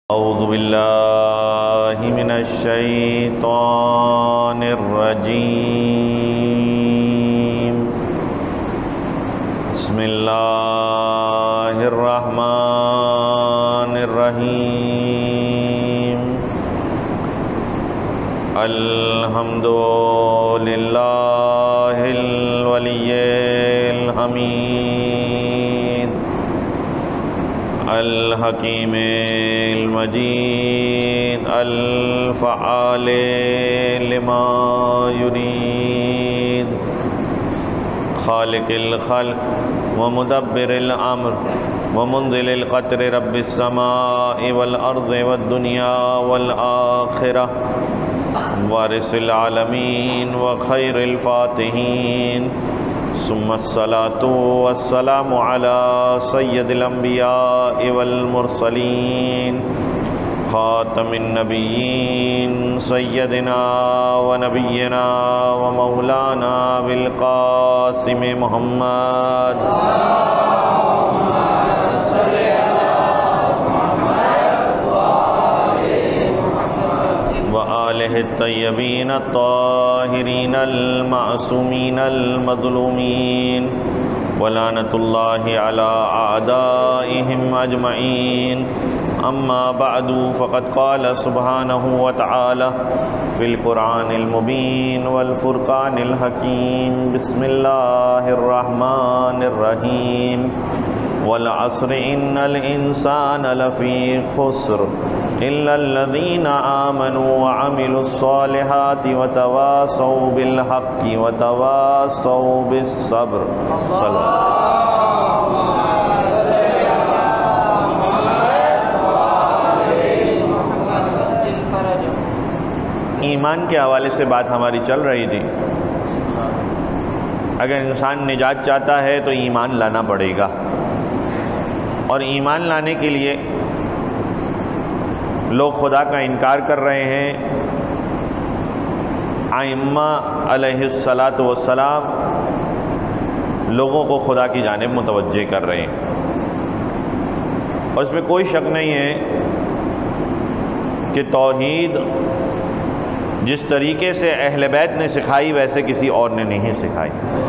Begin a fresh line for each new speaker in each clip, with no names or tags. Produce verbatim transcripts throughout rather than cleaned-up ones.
اعوذ باللہ من الشیطان الرجیم بسم اللہ الرحمن الرحیم الحمد للہ الولی الحمید الحکیم المجید الفعال لما يريد خالق الخلق ومدبر الامر ومنزل القطر رب السماء والارض والدنيا والآخرة وارث العالمين وخير الفاتحين ثم الصلاة والسلام على سيد الأنبياء والمرسلين خاتم النبيين سيدنا ونبينا ومولانا بالقاسم محمد وآلہ الطیبین الطاہرین المعصومین المظلومین ولعنۃ اللہ علی اعدائہم اجمعین اما بعد فقد قال سبحانہ وتعالی فی القرآن المبین والفرقان الحکیم بسم اللہ الرحمن الرحیم والعصر ان الانسان لفی خسر إلا الذين آمنوا وعملوا الصالحات وتواصوا بالحق وتواصوا بالصبر صلی ایمان کے حوالے سے بات ہماری چل رہی تھی. اگر انسان نجات چاہتا ہے تو ایمان لانا پڑے گا، اور ایمان لانے کے لیے لوگ خدا کا انکار کر رہے ہیں. ائمہ علیہ الصلاۃ والسلام لوگوں کو خدا کی جانب متوجہ کر رہے ہیں، اور اس میں کوئی شک نہیں ہے کہ توحید جس طریقے سے اہل بیت نے سکھائی ویسے کسی اور نے نہیں سکھائی.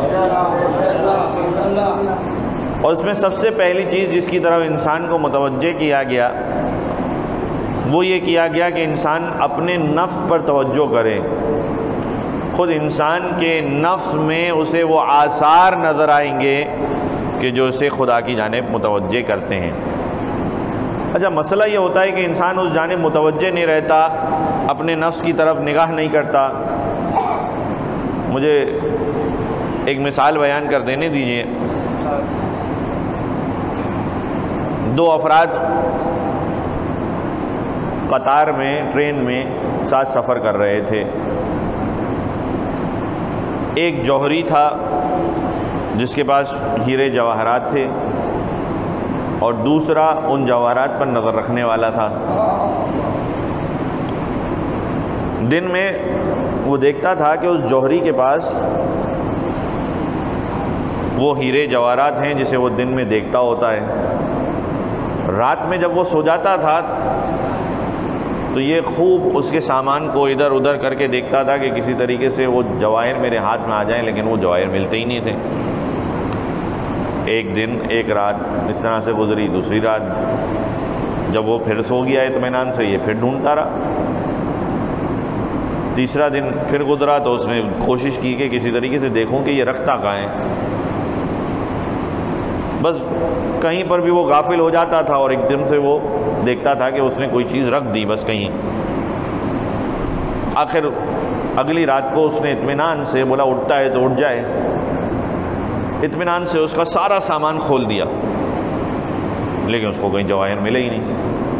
اور اس میں سب سے پہلی چیز جس کی طرف انسان کو متوجہ کیا گیا وہ یہ کیا گیا کہ انسان اپنے نفس پر توجہ کرے. خود انسان کے نفس میں اسے وہ آثار نظر آئیں گے کہ جو اسے خدا کی جانب متوجہ کرتے ہیں. اچھا، مسئلہ یہ ہوتا ہے کہ انسان اس جانب متوجہ نہیں رہتا، اپنے نفس کی طرف نگاہ نہیں کرتا. مجھے ایک مثال بیان کر دینے دیجیے. دو افراد قطار میں ٹرین میں ساتھ سفر کر رہے تھے. ایک جوہری تھا جس کے پاس ہیرے جواہرات تھے، اور دوسرا ان جواہرات پر نظر رکھنے والا تھا. دن میں وہ دیکھتا تھا کہ اس جوہری کے پاس وہ ہیرے جواہرات ہیں جسے وہ دن میں دیکھتا ہوتا ہے. رات میں جب وہ سو جاتا تھا تو یہ خوب اس کے سامان کو ادھر ادھر کر کے دیکھتا تھا کہ کسی طریقے سے وہ جواہر میرے ہاتھ میں آ جائیں، لیکن وہ جواہر ملتے ہی نہیں تھے. ایک دن ایک رات اس طرح سے گزری. دوسری رات جب وہ پھر سو گیا اطمینان سے، یہ پھر ڈھونڈتا رہا. تیسرا دن پھر گزرا تو اس نے کوشش کی کہ کسی طریقے سے دیکھوں کہ یہ رکھتا کہاں ہے. بس کہیں پر بھی وہ غافل ہو جاتا تھا، اور ایک دن سے وہ دیکھتا تھا کہ اس نے کوئی چیز رکھ دی بس کہیں. آخر اگلی رات کو اس نے اطمینان سے بولا اٹھتا ہے تو اٹھ جائے، اطمینان سے اس کا سارا سامان کھول دیا، لیکن اس کو کہیں جواہر ملے ہی نہیں.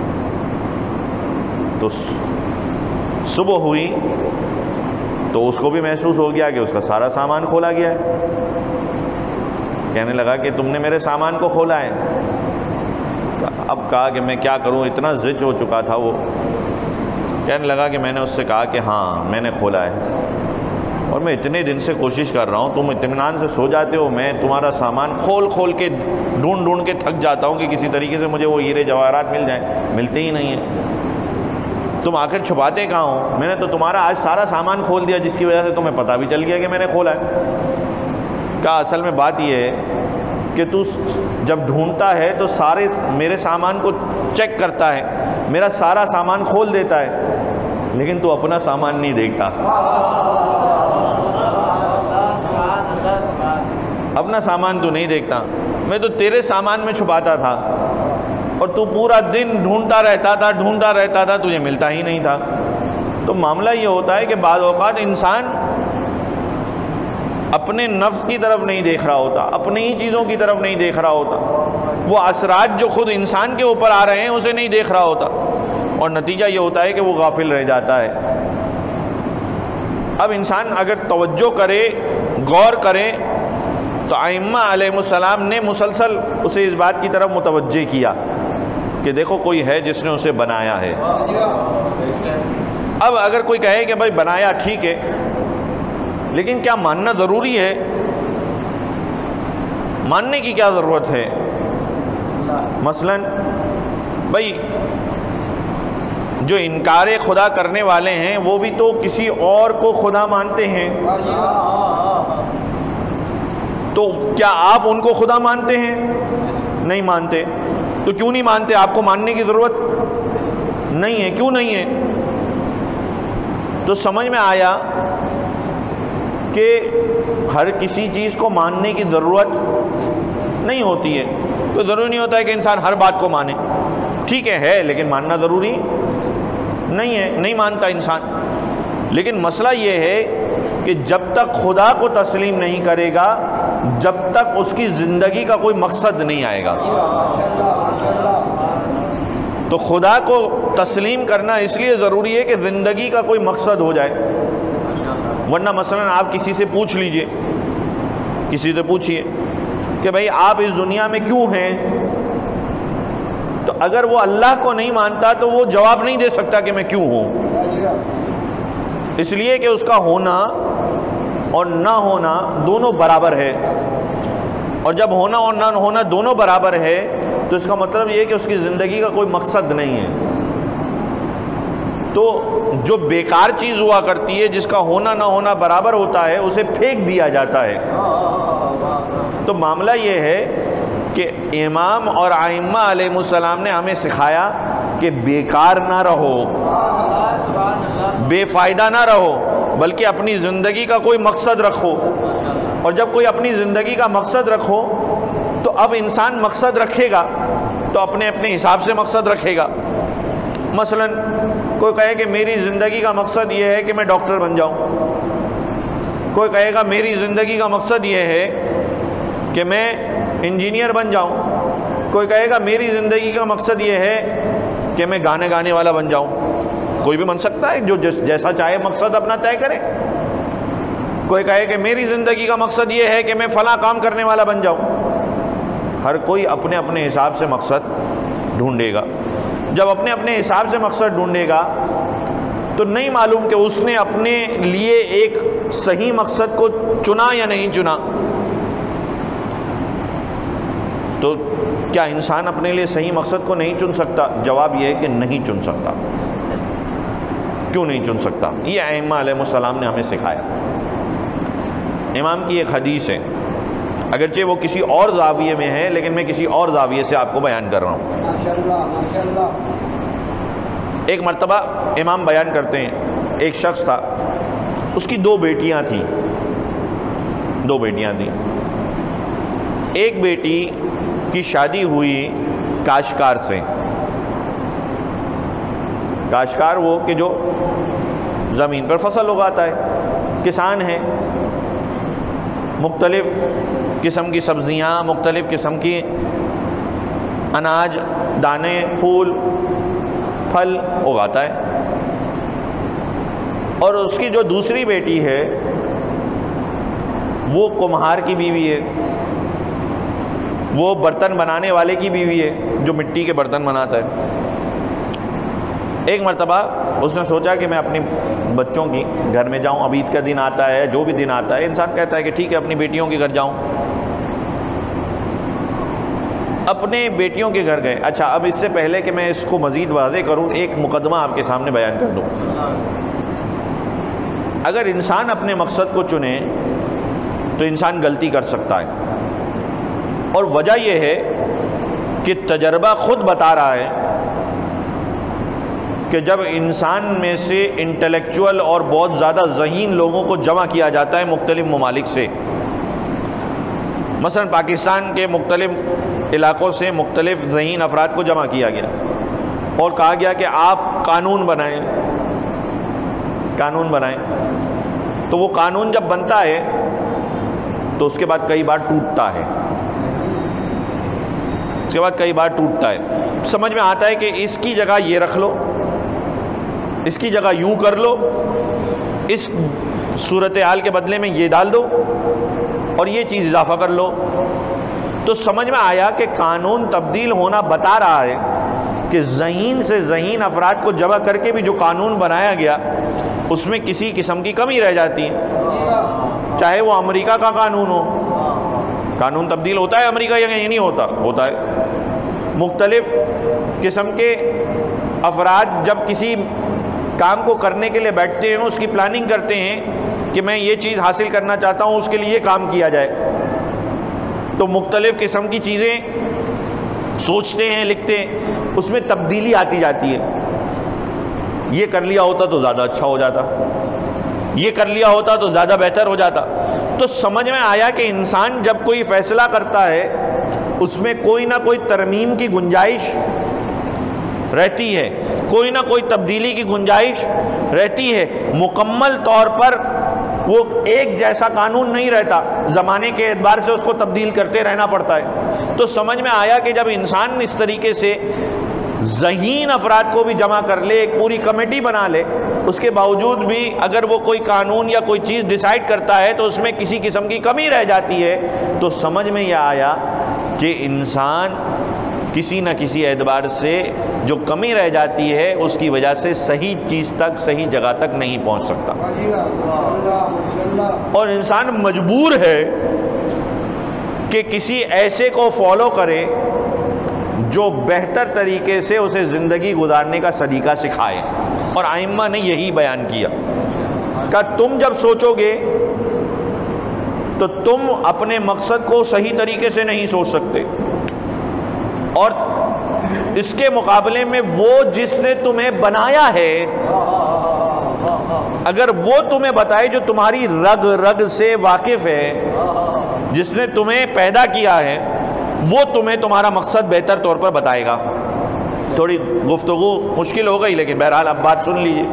تو صبح ہوئی تو اس کو بھی محسوس ہو گیا کہ اس کا سارا سامان کھولا گیا ہے. کہنے لگا کہ تم نے میرے سامان کو کھولا ہے. اب کہا کہ میں کیا کروں، اتنا زج ہو چکا تھا وہ. کہنے لگا کہ میں نے اس سے کہا کہ ہاں میں نے کھولا ہے. اور میں اتنے دن سے کوشش کر رہا ہوں، تم اطمینان سے سو جاتے ہو، میں تمہارا سامان کھول کھول کے ڈھونڈ ڈھونڈ کے تھک جاتا ہوں کہ کسی طریقے سے مجھے وہ ہیرے جواہرات مل جائیں، ملتے ہی نہیں ہیں، تم آخر چھپاتے کہاں ہو؟ میں نے تو تمہارا آج سارا سامان کھول دیا جس کی وجہ سے تمہیں پتہ بھی چل گیا کہ میں نے کھولا ہے۔ کہا اصل میں بات یہ ہے کہ تو جب ڈھونڈتا ہے تو سارے میرے سامان کو چیک کرتا ہے، میرا سارا سامان کھول دیتا ہے، لیکن تو اپنا سامان نہیں دیکھتا، اپنا سامان تو نہیں دیکھتا۔ میں تو تیرے سامان میں چھپاتا تھا اور تو پورا دن ڈھونڈتا رہتا تھا ڈھونڈتا رہتا تھا تجھے ملتا ہی نہیں تھا۔ تو معاملہ یہ ہوتا ہے کہ بعض اوقات انسان اپنے نفس کی طرف نہیں دیکھ رہا ہوتا، اپنی ہی چیزوں کی طرف نہیں دیکھ رہا ہوتا، وہ اثرات جو خود انسان کے اوپر آ رہے ہیں اسے نہیں دیکھ رہا ہوتا، اور نتیجہ یہ ہوتا ہے کہ وہ غافل رہ جاتا ہے۔ اب انسان اگر توجہ کرے، غور کرے، تو ائمہ علیہ السلام نے مسلسل اسے اس بات کی طرف متوجہ کیا کہ دیکھو کوئی ہے جس نے اسے بنایا ہے۔ اب اگر کوئی کہے کہ بھائی بنایا ٹھیک ہے، لیکن کیا ماننا ضروری ہے؟ ماننے کی کیا ضرورت ہے؟ مثلاً بھائی جو انکار خدا کرنے والے ہیں وہ بھی تو کسی اور کو خدا مانتے ہیں، تو کیا آپ ان کو خدا مانتے ہیں؟ نہیں مانتے۔ تو کیوں نہیں مانتے؟ آپ کو ماننے کی ضرورت نہیں ہے، کیوں نہیں ہے؟ تو سمجھ میں آیا کہ ہر کسی چیز کو ماننے کی ضرورت نہیں ہوتی ہے، تو ضروری نہیں ہوتا ہے کہ انسان ہر بات کو مانے، ٹھیک ہے ہے لیکن ماننا ضروری نہیں ہے، نہیں مانتا انسان۔ لیکن مسئلہ یہ ہے کہ جب تک خدا کو تسلیم نہیں کرے گا، جب تک اس کی زندگی کا کوئی مقصد نہیں آئے گا۔ تو خدا کو تسلیم کرنا اس لیے ضروری ہے کہ زندگی کا کوئی مقصد ہو جائے، ورنہ مثلاً آپ کسی سے پوچھ لیجئے، کسی سے پوچھئے کہ بھئی آپ اس دنیا میں کیوں ہیں، تو اگر وہ اللہ کو نہیں مانتا تو وہ جواب نہیں دے سکتا کہ میں کیوں ہوں، اس لیے کہ اس کا ہونا اور نہ ہونا دونوں برابر ہے، اور جب ہونا اور نہ ہونا دونوں برابر ہے تو اس کا مطلب یہ ہے کہ اس کی زندگی کا کوئی مقصد نہیں ہے۔ تو جو بیکار چیز ہوا کرتی ہے، جس کا ہونا نہ ہونا برابر ہوتا ہے، اسے پھینک دیا جاتا ہے۔ تو معاملہ یہ ہے کہ امام اور ائمہ علیہ السلام نے ہمیں سکھایا کہ بیکار نہ رہو، بے فائدہ نہ رہو، بلکہ اپنی زندگی کا کوئی مقصد رکھو، اور جب کوئی اپنی زندگی کا مقصد رکھو تو اب انسان مقصد رکھے گا تو اپنے اپنے حساب سے مقصد رکھے گا۔ مثلاً کوئی کہے کہ میری زندگی کا مقصد یہ ہے کہ میں ڈاکٹر بن جاؤں، کوئی کہے گا میری زندگی کا مقصد یہ ہے کہ میں انجینئر بن جاؤں، کوئی کہے گا میری زندگی کا مقصد یہ ہے کہ میں گانے گانے والا بن جاؤں۔ کوئی بھی بن سکتا ہے، جو جیسا چاہے مقصد اپنا طے کرے۔ کوئی کہے کہ میری زندگی کا مقصد یہ ہے کہ میں فلاں کام کرنے والا بن جاؤں۔ ہر کوئی اپنے اپنے حساب سے مقصد ڈھونڈے گا۔ جب اپنے اپنے حساب سے مقصد ڈھونڈے گا تو نہیں معلوم کہ اس نے اپنے لیے ایک صحیح مقصد کو چنا یا نہیں چنا۔ تو کیا انسان اپنے لیے صحیح مقصد کو نہیں چن سکتا؟ جواب یہ ہے کہ نہیں چن سکتا۔ کیوں نہیں چن سکتا؟ یہ ائمہ علیہ السلام نے ہمیں سکھایا۔ امام کی ایک حدیث ہے، اگرچہ وہ کسی اور زاویے میں ہے لیکن میں کسی اور زاویے سے آپ کو بیان کر رہا ہوں۔
ماشاءاللہ ماشاءاللہ۔
ایک مرتبہ امام بیان کرتے ہیں، ایک شخص تھا، اس کی دو بیٹیاں تھیں، دو بیٹیاں تھیں۔ ایک بیٹی کی شادی ہوئی کاشتکار سے۔ کاشتکار وہ کہ جو زمین پر فصل اگاتا ہے، کسان ہے، مختلف قسم کی سبزیاں، مختلف قسم کی اناج، دانے، پھول، پھل اگاتا ہے۔ اور اس کی جو دوسری بیٹی ہے وہ کمہار کی بیوی ہے، وہ برتن بنانے والے کی بیوی ہے جو مٹی کے برتن بناتا ہے۔ ایک مرتبہ اس نے سوچا کہ میں اپنی بچوں کی گھر میں جاؤں، اب عید کا دن آتا ہے، جو بھی دن آتا ہے انسان کہتا ہے کہ ٹھیک ہے اپنی بیٹیوں کے گھر جاؤں، اپنے بیٹیوں کے گھر گئے۔ اچھا، اب اس سے پہلے کہ میں اس کو مزید واضح کروں، ایک مقدمہ آپ کے سامنے بیان کر دوں۔ اگر انسان اپنے مقصد کو چنے تو انسان غلطی کر سکتا ہے، اور وجہ یہ ہے کہ تجربہ خود بتا رہا ہے کہ جب انسان میں سے انٹلیکچول اور بہت زیادہ ذہین لوگوں کو جمع کیا جاتا ہے مختلف ممالک سے، مثلا پاکستان کے مختلف علاقوں سے مختلف ذہین افراد کو جمع کیا گیا اور کہا گیا کہ آپ قانون بنائیں قانون بنائیں تو وہ قانون جب بنتا ہے تو اس کے بعد کئی بار ٹوٹتا ہے اس کے بعد کئی بار ٹوٹتا ہے سمجھ میں آتا ہے کہ اس کی جگہ یہ رکھ لو، اس کی جگہ یوں کر لو، اس صورتحال کے بدلے میں یہ ڈال دو اور یہ چیز اضافہ کر لو، تو سمجھ میں آیا کہ قانون تبدیل ہونا بتا رہا ہے کہ ذہین سے ذہین افراد کو جمع کر کے بھی جو قانون بنایا گیا اس میں کسی قسم کی کمی رہ جاتی ہے، چاہے وہ امریکہ کا قانون ہو۔ قانون تبدیل ہوتا ہے امریکہ یا نہیں ہوتا؟ ہوتا ہے۔ مختلف قسم کے افراد جب کسی کام کو کرنے کے لیے بیٹھتے ہیں، اس کی پلاننگ کرتے ہیں کہ میں یہ چیز حاصل کرنا چاہتا ہوں، اس کے لیے کام کیا جائے، تو مختلف قسم کی چیزیں سوچتے ہیں، لکھتے ہیں، اس میں تبدیلی آتی جاتی ہے۔ یہ کر لیا ہوتا تو زیادہ اچھا ہو جاتا، یہ کر لیا ہوتا تو زیادہ بہتر ہو جاتا۔ تو سمجھ میں آیا کہ انسان جب کوئی فیصلہ کرتا ہے اس میں کوئی نہ کوئی ترمیم کی گنجائش رہتی ہے، کوئی نہ کوئی تبدیلی کی گنجائش رہتی ہے، مکمل طور پر وہ ایک جیسا قانون نہیں رہتا، زمانے کے اعتبار سے اس کو تبدیل کرتے رہنا پڑتا ہے۔ تو سمجھ میں آیا کہ جب انسان اس طریقے سے ذہین افراد کو بھی جمع کر لے، ایک پوری کمیٹی بنا لے، اس کے باوجود بھی اگر وہ کوئی قانون یا کوئی چیز ڈیسائیڈ کرتا ہے تو اس میں کسی قسم کی کمی رہ جاتی ہے، تو سمجھ میں یہ آیا کہ انسان کسی نہ کسی اعتبار سے جو کمی رہ جاتی ہے اس کی وجہ سے صحیح چیز تک، صحیح جگہ تک نہیں پہنچ سکتا، اور انسان مجبور ہے کہ کسی ایسے کو فالو کرے جو بہتر طریقے سے اسے زندگی گزارنے کا سلیقہ سکھائے۔ اور ائمہ نے یہی بیان کیا کہ تم جب سوچو گے تو تم اپنے مقصد کو صحیح طریقے سے نہیں سوچ سکتے، اور اس کے مقابلے میں وہ جس نے تمہیں بنایا ہے، اگر وہ تمہیں بتائے جو تمہاری رگ رگ سے واقف ہے، جس نے تمہیں پیدا کیا ہے، وہ تمہیں تمہارا مقصد بہتر طور پر بتائے گا۔ تھوڑی گفتگو مشکل ہو گئی لیکن بہرحال اب بات سن لیجیے۔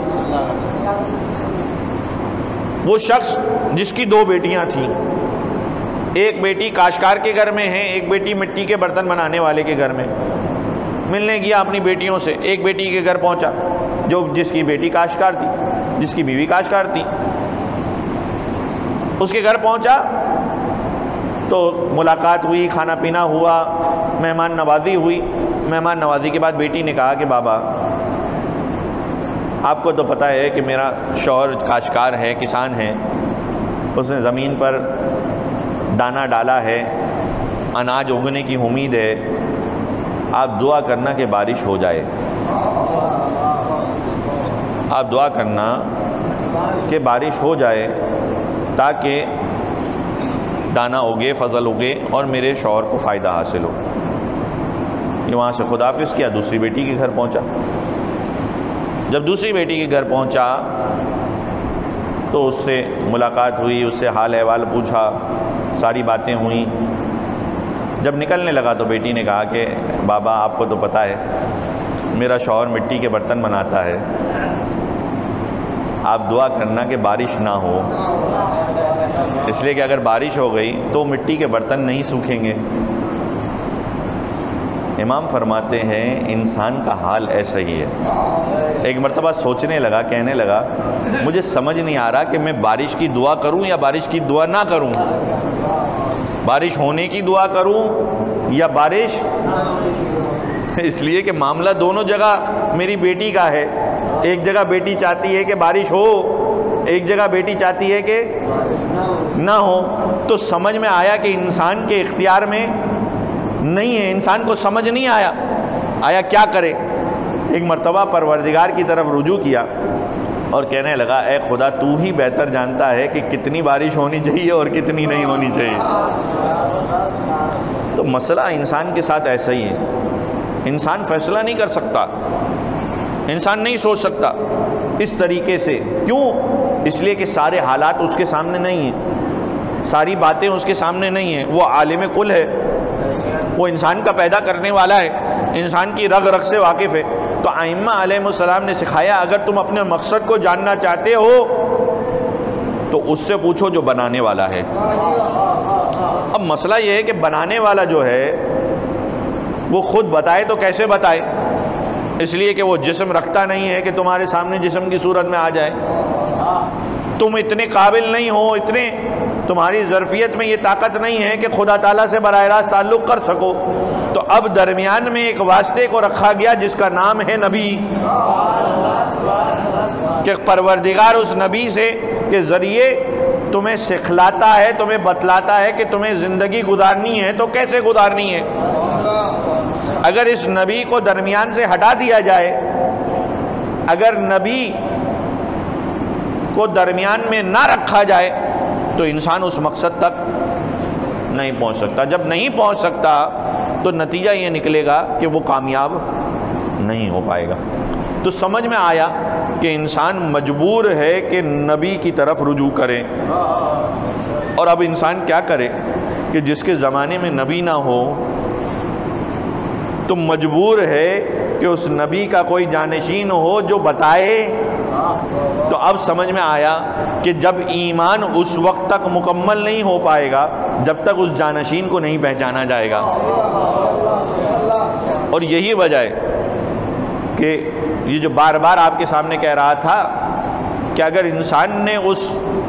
وہ شخص جس کی دو بیٹیاں تھیں، ایک بیٹی کاشتکار کے گھر میں ہے، ایک بیٹی مٹی کے برتن بنانے والے کے گھر میں، ملنے گیا اپنی بیٹیوں سے، ایک بیٹی کے گھر پہنچا جو جس کی بیٹی کاشتکار تھی، جس کی بیوی کاشتکار تھی، اس کے گھر پہنچا تو ملاقات ہوئی، کھانا پینا ہوا، مہمان نوازی ہوئی۔ مہمان نوازی کے بعد بیٹی نے کہا کہ بابا آپ کو تو پتہ ہے کہ میرا شوہر کاشتکار ہے، کسان ہے، اس نے زمین پر دانہ ڈالا ہے، اناج اگنے کی امید ہے، آپ دعا کرنا کہ بارش ہو جائے، آپ دعا کرنا کہ بارش ہو جائے تاکہ دانہ اگے، فضل اگے اور میرے شوہر کو فائدہ حاصل ہو۔ یہ وہاں سے خداحافظ کیا، دوسری بیٹی کے گھر پہنچا۔ جب دوسری بیٹی کے گھر پہنچا تو اس سے ملاقات ہوئی، اس سے حال احوال پوچھا، ساری باتیں ہوئیں۔ جب نکلنے لگا تو بیٹی نے کہا کہ بابا آپ کو تو پتہ ہے میرا شوہر مٹی کے برتن بناتا ہے، آپ دعا کرنا کہ بارش نہ ہو، اس لیے کہ اگر بارش ہو گئی تو مٹی کے برتن نہیں سوکھیں گے۔ امام فرماتے ہیں انسان کا حال ایسا ہی ہے۔ ایک مرتبہ سوچنے لگا، کہنے لگا مجھے سمجھ نہیں آ رہا کہ میں بارش کی دعا کروں یا بارش کی دعا نہ کروں، بارش ہونے کی دعا کروں یا بارش، اس لیے کہ معاملہ دونوں جگہ میری بیٹی کا ہے، ایک جگہ بیٹی چاہتی ہے کہ بارش ہو، ایک جگہ بیٹی چاہتی ہے کہ نہ ہو، تو سمجھ میں آیا کہ انسان کے اختیار میں نہیں ہے، انسان کو سمجھ نہیں آیا آیا کیا کرے؟ ایک مرتبہ پروردگار کی طرف رجوع کیا اور کہنے لگا اے خدا تو ہی بہتر جانتا ہے کہ کتنی بارش ہونی چاہیے اور کتنی نہیں ہونی چاہیے۔ تو مسئلہ انسان کے ساتھ ایسا ہی ہے، انسان فیصلہ نہیں کر سکتا، انسان نہیں سوچ سکتا اس طریقے سے۔ کیوں؟ اس لیے کہ سارے حالات اس کے سامنے نہیں ہیں، ساری باتیں اس کے سامنے نہیں ہیں، وہ عالم کل ہے، وہ انسان کا پیدا کرنے والا ہے، انسان کی رگ رگ سے واقف ہے۔ تو ائمہ علیہ السلام نے سکھایا اگر تم اپنے مقصد کو جاننا چاہتے ہو تو اس سے پوچھو جو بنانے والا ہے۔ اب مسئلہ یہ ہے کہ بنانے والا جو ہے وہ خود بتائے تو کیسے بتائے؟ اس لیے کہ وہ جسم رکھتا نہیں ہے کہ تمہارے سامنے جسم کی صورت میں آ جائے، تم اتنے قابل نہیں ہو، اتنے تمہاری ظرفیت میں یہ طاقت نہیں ہے کہ خدا تعالیٰ سے براہ راست تعلق کر سکو۔ تو اب درمیان میں ایک واسطے کو رکھا گیا جس کا نام ہے نبی، کہ پروردگار اس نبی سے کے ذریعے تمہیں سکھلاتا ہے، تمہیں بتلاتا ہے کہ تمہیں زندگی گزارنی ہے تو کیسے گزارنی ہے۔ اگر اس نبی کو درمیان سے ہٹا دیا جائے، اگر نبی کو درمیان میں نہ رکھا جائے تو انسان اس مقصد تک نہیں پہنچ سکتا۔ جب نہیں پہنچ سکتا تو نتیجہ یہ نکلے گا کہ وہ کامیاب نہیں ہو پائے گا۔ تو سمجھ میں آیا کہ انسان مجبور ہے کہ نبی کی طرف رجوع کرے۔ اور اب انسان کیا کرے کہ جس کے زمانے میں نبی نہ ہو تو مجبور ہے کہ اس نبی کا کوئی جانشین ہو جو بتائے۔ تو اب سمجھ میں آیا کہ جب ایمان اس وقت تک مکمل نہیں ہو پائے گا جب تک اس جانشین کو نہیں پہچانا جائے گا۔ اور یہی وجہ ہے کہ یہ جو بار بار آپ کے سامنے کہہ رہا تھا کہ اگر انسان نے اس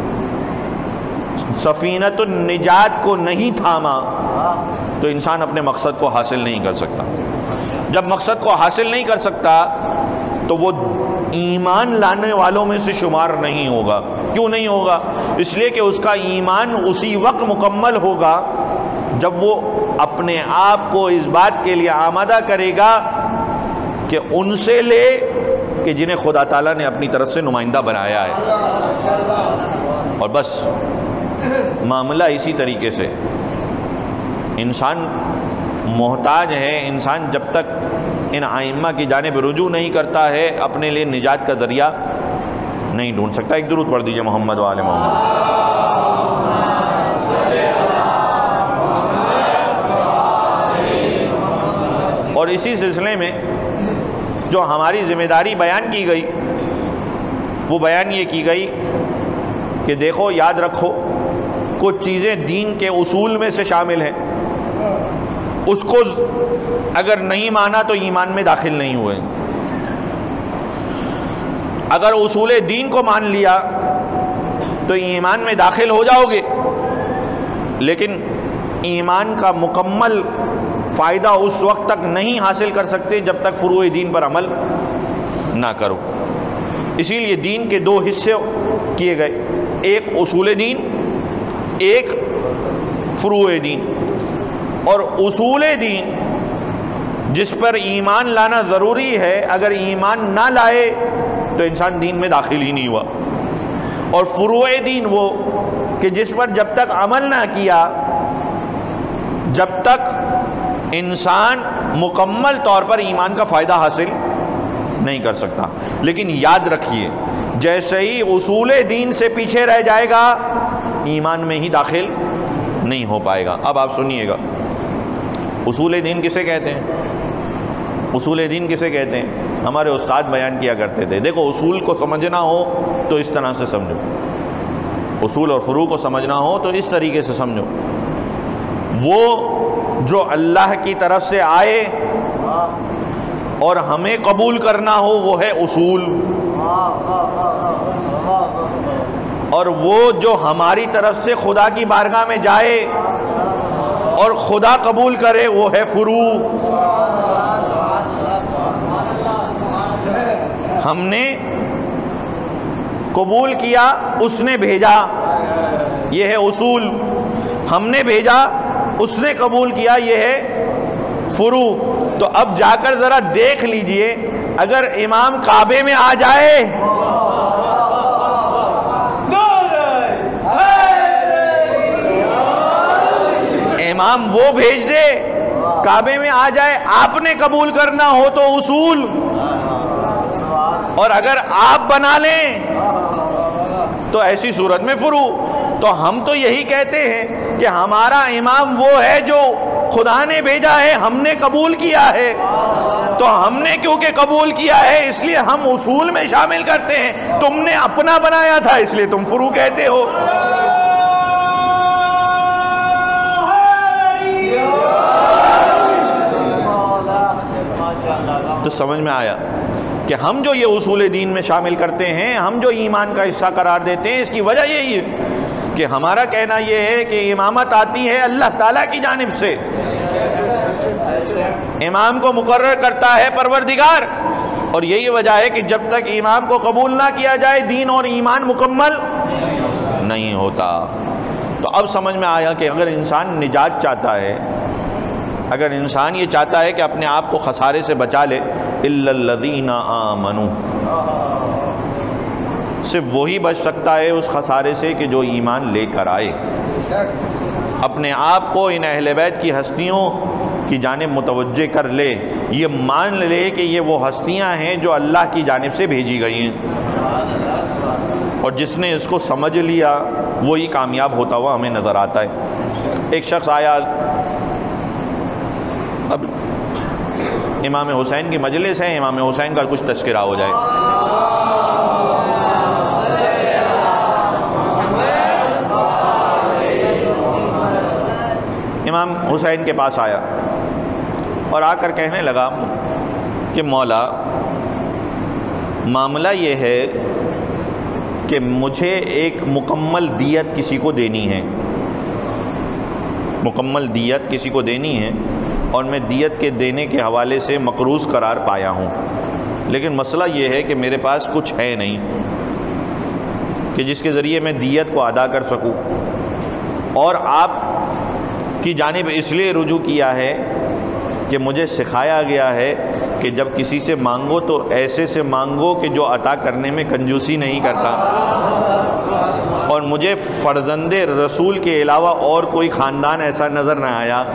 سفینۃ النجات کو نہیں تھاما تو انسان اپنے مقصد کو حاصل نہیں کر سکتا۔ جب مقصد کو حاصل نہیں کر سکتا تو وہ ایمان لانے والوں میں سے شمار نہیں ہوگا۔ کیوں نہیں ہوگا؟ اس لیے کہ اس کا ایمان اسی وقت مکمل ہوگا جب وہ اپنے آپ کو اس بات کے لیے آمادہ کرے گا کہ ان سے لے کہ جنہیں خدا تعالیٰ نے اپنی طرف سے نمائندہ بنایا ہے۔ اور بس معاملہ اسی طریقے سے انسان محتاج ہے، انسان جب تک ان ائمہ کی جانب رجوع نہیں کرتا ہے اپنے لیے نجات کا ذریعہ نہیں ڈھونڈ سکتا۔ ایک درود پڑھ دیجئے محمد و آل محمد۔ اور اسی سلسلے میں جو ہماری ذمہ داری بیان کی گئی وہ بیان یہ کی گئی کہ دیکھو یاد رکھو کچھ چیزیں دین کے اصول میں سے شامل ہیں، اس کو اگر نہیں مانا تو ایمان میں داخل نہیں ہوئے۔ اگر اصول دین کو مان لیا تو ایمان میں داخل ہو جاؤ گے، لیکن ایمان کا مکمل فائدہ اس وقت تک نہیں حاصل کر سکتے جب تک فروع دین پر عمل نہ کرو۔ اسی لیے دین کے دو حصے کیے گئے، ایک اصول دین، ایک فروع دین۔ اور اصول دین جس پر ایمان لانا ضروری ہے، اگر ایمان نہ لائے تو انسان دین میں داخل ہی نہیں ہوا۔ اور فروع دین وہ کہ جس پر جب تک عمل نہ کیا جب تک انسان مکمل طور پر ایمان کا فائدہ حاصل نہیں کر سکتا۔ لیکن یاد رکھیے جیسے ہی اصول دین سے پیچھے رہ جائے گا ایمان میں ہی داخل نہیں ہو پائے گا۔ اب آپ سنیے گا اصول دین کسے کہتے ہیں؟ اصول دین کسے کہتے ہیں؟ ہمارے استاد بیان کیا کرتے تھے، دیکھو اصول کو سمجھنا ہو تو اس طرح سے سمجھو، اصول اور فروع کو سمجھنا ہو تو اس طریقے سے سمجھو۔ وہ جو اللہ کی طرف سے آئے اور ہمیں قبول کرنا ہو وہ ہے اصول، اور وہ جو ہماری طرف سے خدا کی بارگاہ میں جائے اور خدا قبول کرے وہ ہے فروع۔ ہم نے قبول کیا، اس نے بھیجا، یہ ہے اصول. ہم نے بھیجا، اس نے قبول کیا، یہ ہے فروع. تو اب جا کر ذرا دیکھ لیجئے، اگر امام کعبے میں آ جائے، امام وہ بھیج دے، کعبے میں آ جائے، آپ نے قبول کرنا ہو تو اصول، اور اگر آپ بنا لیں تو ایسی صورت میں فروع. تو ہم تو یہی کہتے ہیں کہ ہمارا امام وہ ہے جو خدا نے بھیجا ہے، ہم نے قبول کیا ہے. تو ہم نے کیونکہ قبول کیا ہے اس لیے ہم اصول میں شامل کرتے ہیں. تم نے اپنا بنایا تھا اس لیے تم فروع کہتے ہو. تو سمجھ میں آیا کہ ہم جو یہ اصول دین میں شامل کرتے ہیں، ہم جو ایمان کا حصہ قرار دیتے ہیں، اس کی وجہ یہی ہے کہ ہمارا کہنا یہ ہے کہ امامت آتی ہے اللہ تعالیٰ کی جانب سے، امام کو مقرر کرتا ہے پروردگار، اور یہی وجہ ہے کہ جب تک امام کو قبول نہ کیا جائے دین اور ایمان مکمل نہیں ہوتا. تو اب سمجھ میں آیا کہ اگر انسان نجات چاہتا ہے، اگر انسان یہ چاہتا ہے کہ اپنے آپ کو خسارے سے بچا لے، الا الذین آمنوا، صرف وہی بچ سکتا ہے اس خسارے سے کہ جو ایمان لے کر آئے، اپنے آپ کو ان اہل بیت کی ہستیوں کی جانب متوجہ کر لے، یہ مان لے کہ یہ وہ ہستیاں ہیں جو اللہ کی جانب سے بھیجی گئی ہیں، اور جس نے اس کو سمجھ لیا وہی کامیاب ہوتا ہوا ہمیں نظر آتا ہے. ایک شخص آیا، اب امام حسین کی مجلس ہے، امام حسین کا کچھ تذکرہ ہو جائے. امام حسین کے پاس آیا اور آ کر کہنے لگا کہ مولا، معاملہ یہ ہے کہ مجھے ایک مکمل دیت کسی کو دینی ہے، مکمل دیت کسی کو دینی ہے، اور میں دیت کے دینے کے حوالے سے مقروض قرار پایا ہوں، لیکن مسئلہ یہ ہے کہ میرے پاس کچھ ہے نہیں کہ جس کے ذریعے میں دیت کو ادا کر سکوں، اور آپ کی جانب اس لیے رجوع کیا ہے کہ مجھے سکھایا گیا ہے کہ جب کسی سے مانگو تو ایسے سے مانگو کہ جو عطا کرنے میں کنجوسی نہیں کرتا، اور مجھے فرزند رسول کے علاوہ اور کوئی خاندان ایسا نظر نہ آیا،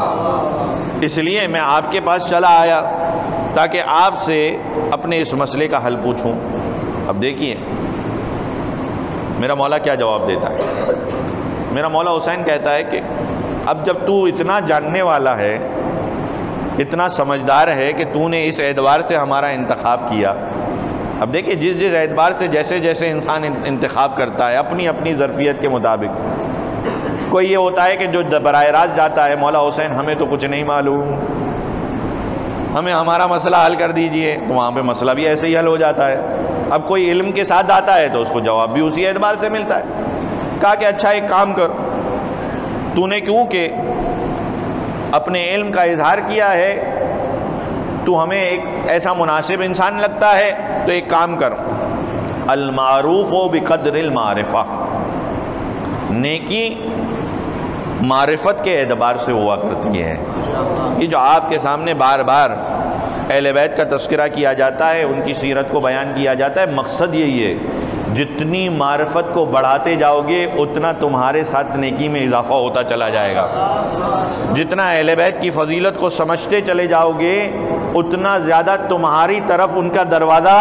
اس لیے میں آپ کے پاس چلا آیا تاکہ آپ سے اپنے اس مسئلے کا حل پوچھوں. اب دیکھیے میرا مولا کیا جواب دیتا ہے. میرا مولا حسین کہتا ہے کہ اب جب تو اتنا جاننے والا ہے، اتنا سمجھدار ہے کہ تو نے اس اعتبار سے ہمارا انتخاب کیا. اب دیکھیں جس جس اعتبار سے جیسے جیسے انسان انتخاب کرتا ہے اپنی اپنی ظرفیت کے مطابق. کوئی یہ ہوتا ہے کہ جو براہ راست جاتا ہے، مولا حسین ہمیں تو کچھ نہیں معلوم، ہمیں ہمارا مسئلہ حل کر دیجئے، تو وہاں پہ مسئلہ بھی ایسے ہی حل ہو جاتا ہے. اب کوئی علم کے ساتھ آتا ہے تو اس کو جواب بھی اسی اعتبار سے ملتا ہے. کہا کہ اچھا ایک کام کر، تو نے کیونکہ اپنے علم کا اظہار کیا ہے، تو ہمیں ایک ایسا مناسب انسان لگتا ہے، تو ایک کام کر، المعروف بقدر المعرفہ، نیکی معرفت کے اعتبار سے ہوا کرتی ہے. یہ جو آپ کے سامنے بار بار اہل بیت کا تذکرہ کیا جاتا ہے، ان کی سیرت کو بیان کیا جاتا ہے، مقصد یہی ہے جتنی معرفت کو بڑھاتے جاؤ گے اتنا تمہارے ساتھ نیکی میں اضافہ ہوتا چلا جائے گا. جتنا اہل بیت کی فضیلت کو سمجھتے چلے جاؤ گے اتنا زیادہ تمہاری طرف ان کا دروازہ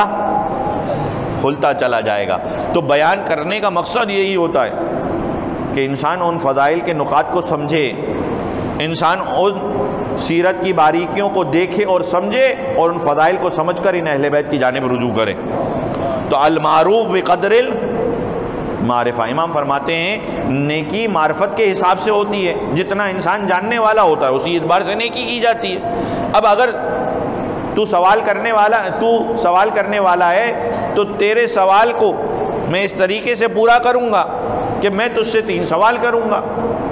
کھلتا چلا جائے گا. تو بیان کرنے کا مقصد یہی ہوتا ہے کہ انسان ان فضائل کے نکات کو سمجھے، انسان ان سیرت کی باریکیوں کو دیکھے اور سمجھے، اور ان فضائل کو سمجھ کر ان اہل بیت کی جانب رجوع کرے. تو المعروف بقدر المعرفہ، امام فرماتے ہیں نیکی معرفت کے حساب سے ہوتی ہے، جتنا انسان جاننے والا ہوتا ہے اسی اعتبار سے نیکی کی جاتی ہے. اب اگر تو سوال کرنے والا تو سوال کرنے والا ہے تو تیرے سوال کو میں اس طریقے سے پورا کروں گا کہ میں تجھ سے تین سوال کروں گا.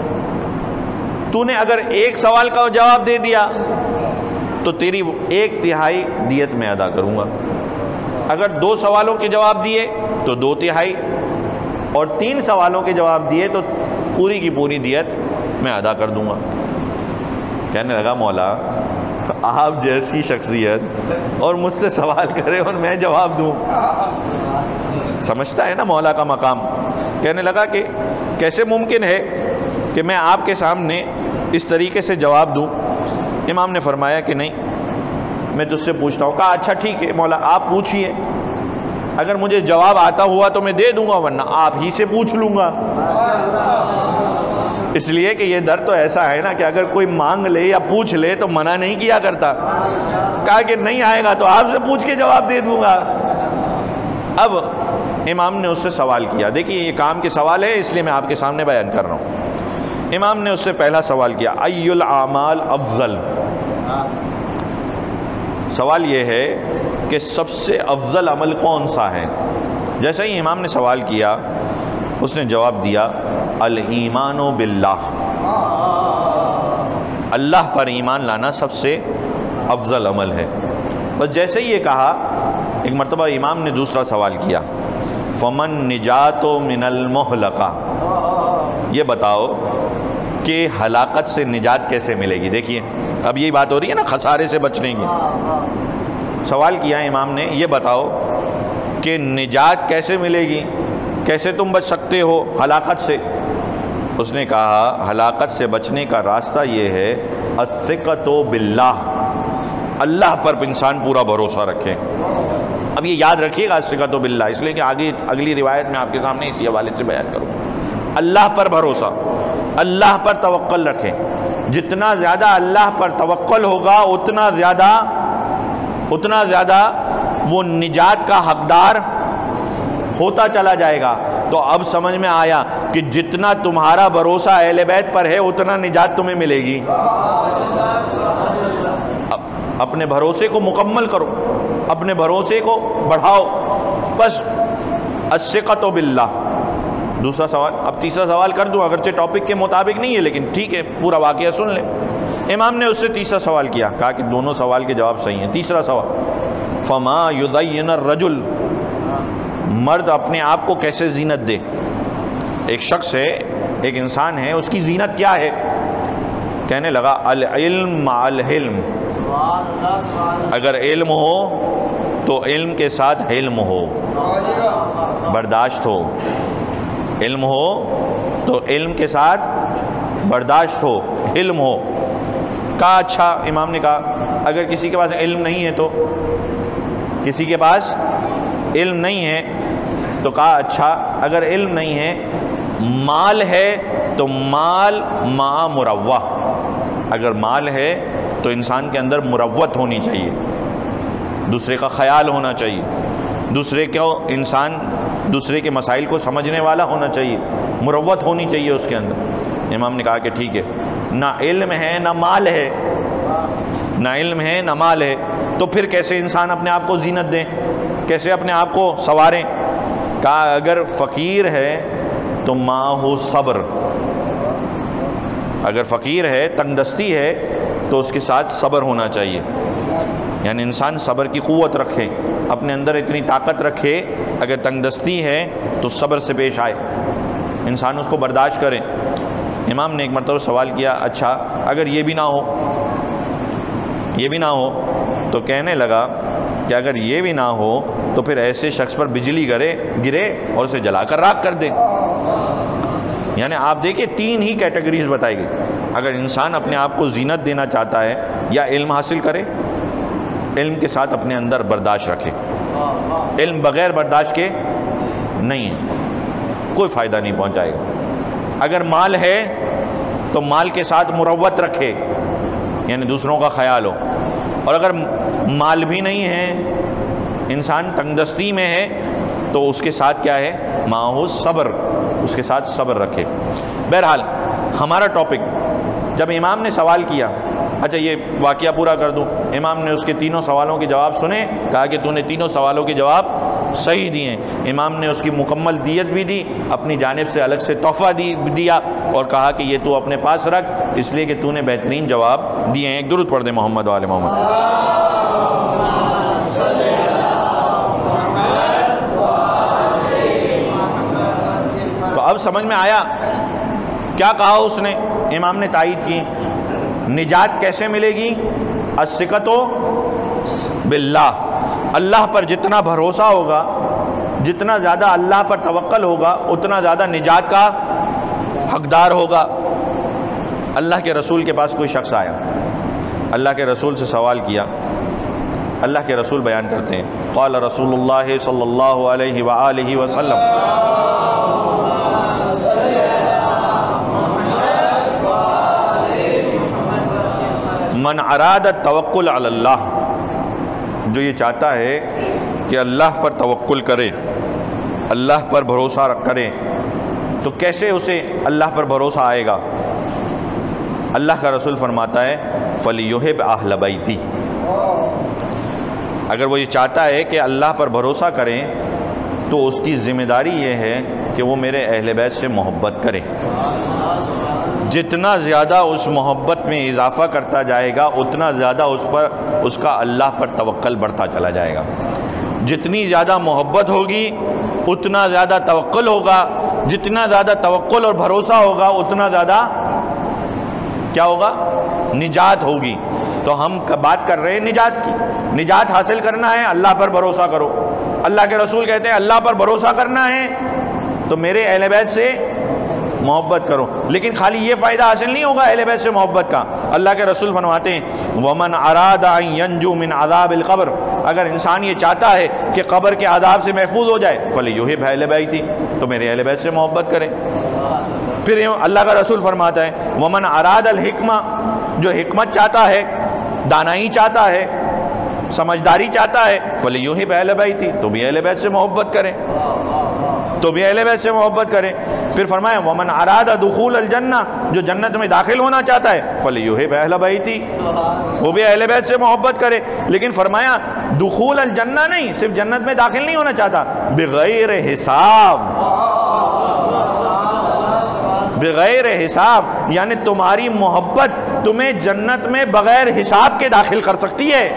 تو نے اگر ایک سوال کا جواب دے دیا تو تیری ایک تہائی دیت میں ادا کروں گا. اگر دو سوالوں کے جواب دیے تو دو تہائی، اور تین سوالوں کے جواب دیے تو پوری کی پوری دیت میں ادا کر دوں گا۔ کہنے لگا مولا آپ جیسی شخصیت اور مجھ سے سوال کرے اور میں جواب دوں، سمجھتا ہے نا مولا کا مقام۔ کہنے لگا کہ کیسے ممکن ہے کہ میں آپ کے سامنے اس طریقے سے جواب دوں؟ امام نے فرمایا کہ نہیں، میں تجھ سے پوچھتا ہوں۔ کہا اچھا ٹھیک ہے مولا آپ پوچھئے، اگر مجھے جواب آتا ہوا تو میں دے دوں گا، ورنہ آپ ہی سے پوچھ لوں گا۔ اس لیے کہ یہ در تو ایسا ہے نا کہ اگر کوئی مانگ لے یا پوچھ لے تو منع نہیں کیا کرتا۔ کہا کہ نہیں آئے گا تو آپ سے پوچھ کے جواب دے دوں گا۔ اب امام نے اس سے سوال کیا، دیکھیے یہ کام کے سوال ہے اس لیے میں آپ کے سامنے بیان کر رہا ہوں۔ امام نے اس سے پہلا سوال کیا ای الاعمال افضل، سوال یہ ہے کہ سب سے افضل عمل کون سا ہے؟ جیسے ہی امام نے سوال کیا اس نے جواب دیا الایمان باللہ، اللہ پر ایمان لانا سب سے افضل عمل ہے۔ بس جیسے ہی یہ کہا ایک مرتبہ امام نے دوسرا سوال کیا فمن نجات من المہلکہ، یہ بتاؤ کہ ہلاکت سے نجات کیسے ملے گی؟ دیکھیے اب یہی بات ہو رہی ہے نا خسارے سے بچنے کی۔ سوال کیا امام نے یہ بتاؤ کہ نجات کیسے ملے گی، کیسے تم بچ سکتے ہو ہلاکت سے؟ اس نے کہا ہلاکت سے بچنے کا راستہ یہ ہے الثقۃ باللہ، اللہ پر انسان پورا بھروسہ رکھے۔ اب یہ یاد رکھیے گا الثقۃ باللہ، اس لیے کہ آگے اگلی روایت میں آپ کے سامنے اسی حوالے سے بیان کروں۔ اللہ پر بھروسہ، اللہ پر توکل رکھیں۔ جتنا زیادہ اللہ پر توکل ہوگا اتنا زیادہ اتنا زیادہ وہ نجات کا حقدار ہوتا چلا جائے گا۔ تو اب سمجھ میں آیا کہ جتنا تمہارا بھروسہ اہل بیت پر ہے اتنا نجات تمہیں ملے گی۔ اپنے بھروسے کو مکمل کرو، اپنے بھروسے کو بڑھاؤ، بس الثقۃ باللہ۔ دوسرا سوال، اب تیسرا سوال کر دوں، اگرچہ ٹاپک کے مطابق نہیں ہے لیکن ٹھیک ہے پورا واقعہ سن لیں۔ امام نے اس سے تیسرا سوال کیا، کہا کہ دونوں سوال کے جواب صحیح ہیں۔ تیسرا سوال فما یزین الرجل، مرد اپنے آپ کو کیسے زینت دے؟ ایک شخص ہے، ایک انسان ہے، اس کی زینت کیا ہے؟ کہنے لگا العلم مع الحلم، اگر علم ہو تو علم کے ساتھ حلم ہو، برداشت ہو۔ علم ہو تو علم کے ساتھ برداشت ہو، علم ہو۔ کہا اچھا، امام نے کہا اگر کسی کے پاس علم نہیں ہے تو کسی کے پاس علم نہیں ہے تو کہا اچھا اگر علم نہیں ہے، مال ہے تو مال مع مروہ، اگر مال ہے تو انسان کے اندر مروت ہونی چاہیے، دوسرے کا خیال ہونا چاہیے، دوسرے کو انسان دوسرے کے مسائل کو سمجھنے والا ہونا چاہیے، مروت ہونی چاہیے اس کے اندر۔ امام نے کہا کہ ٹھیک ہے، نہ علم ہے نہ مال ہے، نہ علم ہے نہ مال ہے، تو پھر کیسے انسان اپنے آپ کو زینت دیں، کیسے اپنے آپ کو سنواریں؟ کہا اگر فقیر ہے تو معہ صبر، اگر فقیر ہے، تنگ دستی ہے تو اس کے ساتھ صبر ہونا چاہیے، یعنی انسان صبر کی قوت رکھے، اپنے اندر اتنی طاقت رکھے، اگر تنگ دستی ہے تو صبر سے پیش آئے، انسان اس کو برداشت کرے۔ امام نے ایک مرتبہ سوال کیا اچھا اگر یہ بھی نہ ہو، یہ بھی نہ ہو تو کہنے لگا کہ اگر یہ بھی نہ ہو تو پھر ایسے شخص پر بجلی گرے گرے اور اسے جلا کر راکھ کر دے۔ یعنی آپ دیکھیں تین ہی کیٹیگریز بتائی گئی۔ اگر انسان اپنے آپ کو زینت دینا چاہتا ہے یا علم حاصل کرے، علم کے ساتھ اپنے اندر برداشت رکھے، علم بغیر برداشت کے نہیں ہے، کوئی فائدہ نہیں پہنچائے گا۔ اگر مال ہے تو مال کے ساتھ مروت رکھے، یعنی دوسروں کا خیال ہو، اور اگر مال بھی نہیں ہے، انسان تنگ دستی میں ہے، تو اس کے ساتھ کیا ہے؟ معہ صبر، اس کے ساتھ صبر رکھے۔ بہرحال ہمارا ٹاپک، جب امام نے سوال کیا، اچھا یہ واقعہ پورا کر دوں، امام نے اس کے تینوں سوالوں کے جواب سنے، کہا کہ تو نے تینوں سوالوں کے جواب صحیح دیے ہیں۔ امام نے اس کی مکمل دیت بھی دی، اپنی جانب سے الگ سے تحفہ دی دیا اور کہا کہ یہ تو اپنے پاس رکھ، اس لیے کہ تو نے بہترین جواب دیے ہیں۔ ایک درود پڑھ دیں محمد و آل محمد۔ سمجھ میں آیا کیا کہا اس نے؟ امام نے تائید کی، نجات کیسے ملے گی؟ الثقۃ باللہ، اللہ پر جتنا بھروسہ ہوگا، جتنا زیادہ اللہ پر توکل ہوگا، اتنا زیادہ نجات کا حقدار ہوگا۔ اللہ کے رسول کے پاس کوئی شخص آیا، اللہ کے رسول سے سوال کیا، اللہ کے رسول بیان کرتے ہیں، قال رسول اللہ صلی اللہ علیہ وآلہ وسلم، من اراد التوکل علی اللہ، جو یہ چاہتا ہے کہ اللہ پر توکل کرے، اللہ پر بھروسہ کرے، تو کیسے اسے اللہ پر بھروسہ آئے گا؟ اللہ کا رسول فرماتا ہے فَلْيُحِبْ أَهْلَ بَيْتِهِ، اگر وہ یہ چاہتا ہے کہ اللہ پر بھروسہ کریں تو اس کی ذمہ داری یہ ہے کہ وہ میرے اہل بیت سے محبت کرے۔ جتنا زیادہ اس محبت میں اضافہ کرتا جائے گا اتنا زیادہ اس پر اس کا اللہ پر توکل بڑھتا چلا جائے گا۔ جتنی زیادہ محبت ہوگی اتنا زیادہ توکل ہوگا، جتنا زیادہ توکل اور بھروسہ ہوگا اتنا زیادہ کیا ہوگا؟ نجات ہوگی۔ تو ہم بات کر رہے ہیں نجات کی، نجات حاصل کرنا ہے اللہ پر بھروسہ کرو۔ اللہ کے رسول کہتے ہیں اللہ پر بھروسہ کرنا ہے تو میرے اہل بیت سے محبت کرو، لیکن خالی یہ فائدہ حاصل نہیں ہوگا اہل بیت سے محبت کا۔ اللہ کے رسول فرماتے ہیں وَمَنْ أَرَادَ أَنْ يَنْجُو مِنْ عَذَابِ الْقَبْرِ، اگر انسان یہ چاہتا ہے کہ قبر کے عذاب سے محفوظ ہو جائے فَلْيُحِبْ أَهْلَ بَيْتِي، تو میرے اہل بیت سے محبت کرے۔ پھر اللہ کا رسول فرماتا ہے وَمَنْ أَرَادَ الْحِكْمَةَ، جو حکمت چاہتا ہے، دانائی چاہتا ہے، سمجھداری چاہتا ہے فَلْيُحِبْ أَهْلَ بَيْتِي، تو بھی اہل بیت سے محبت کرے، تو بھی اہل بیت سے محبت کرے۔ پھر فرمایا وَمَنْ أَرَادَ دُخُولَ الْجَنَّةِ، جو جنت میں داخل ہونا چاہتا ہے فَلْيُحِبْ أَهْلَ بَيْتِي، وہ بھی اہل بیت سے محبت کرے۔ لیکن فرمایا دخول الجنہ نہیں، صرف جنت میں داخل نہیں ہونا چاہتا، بغیر حساب، بغیر حساب، یعنی تمہاری محبت تمہیں جنت میں بغیر حساب کے داخل کر سکتی ہے۔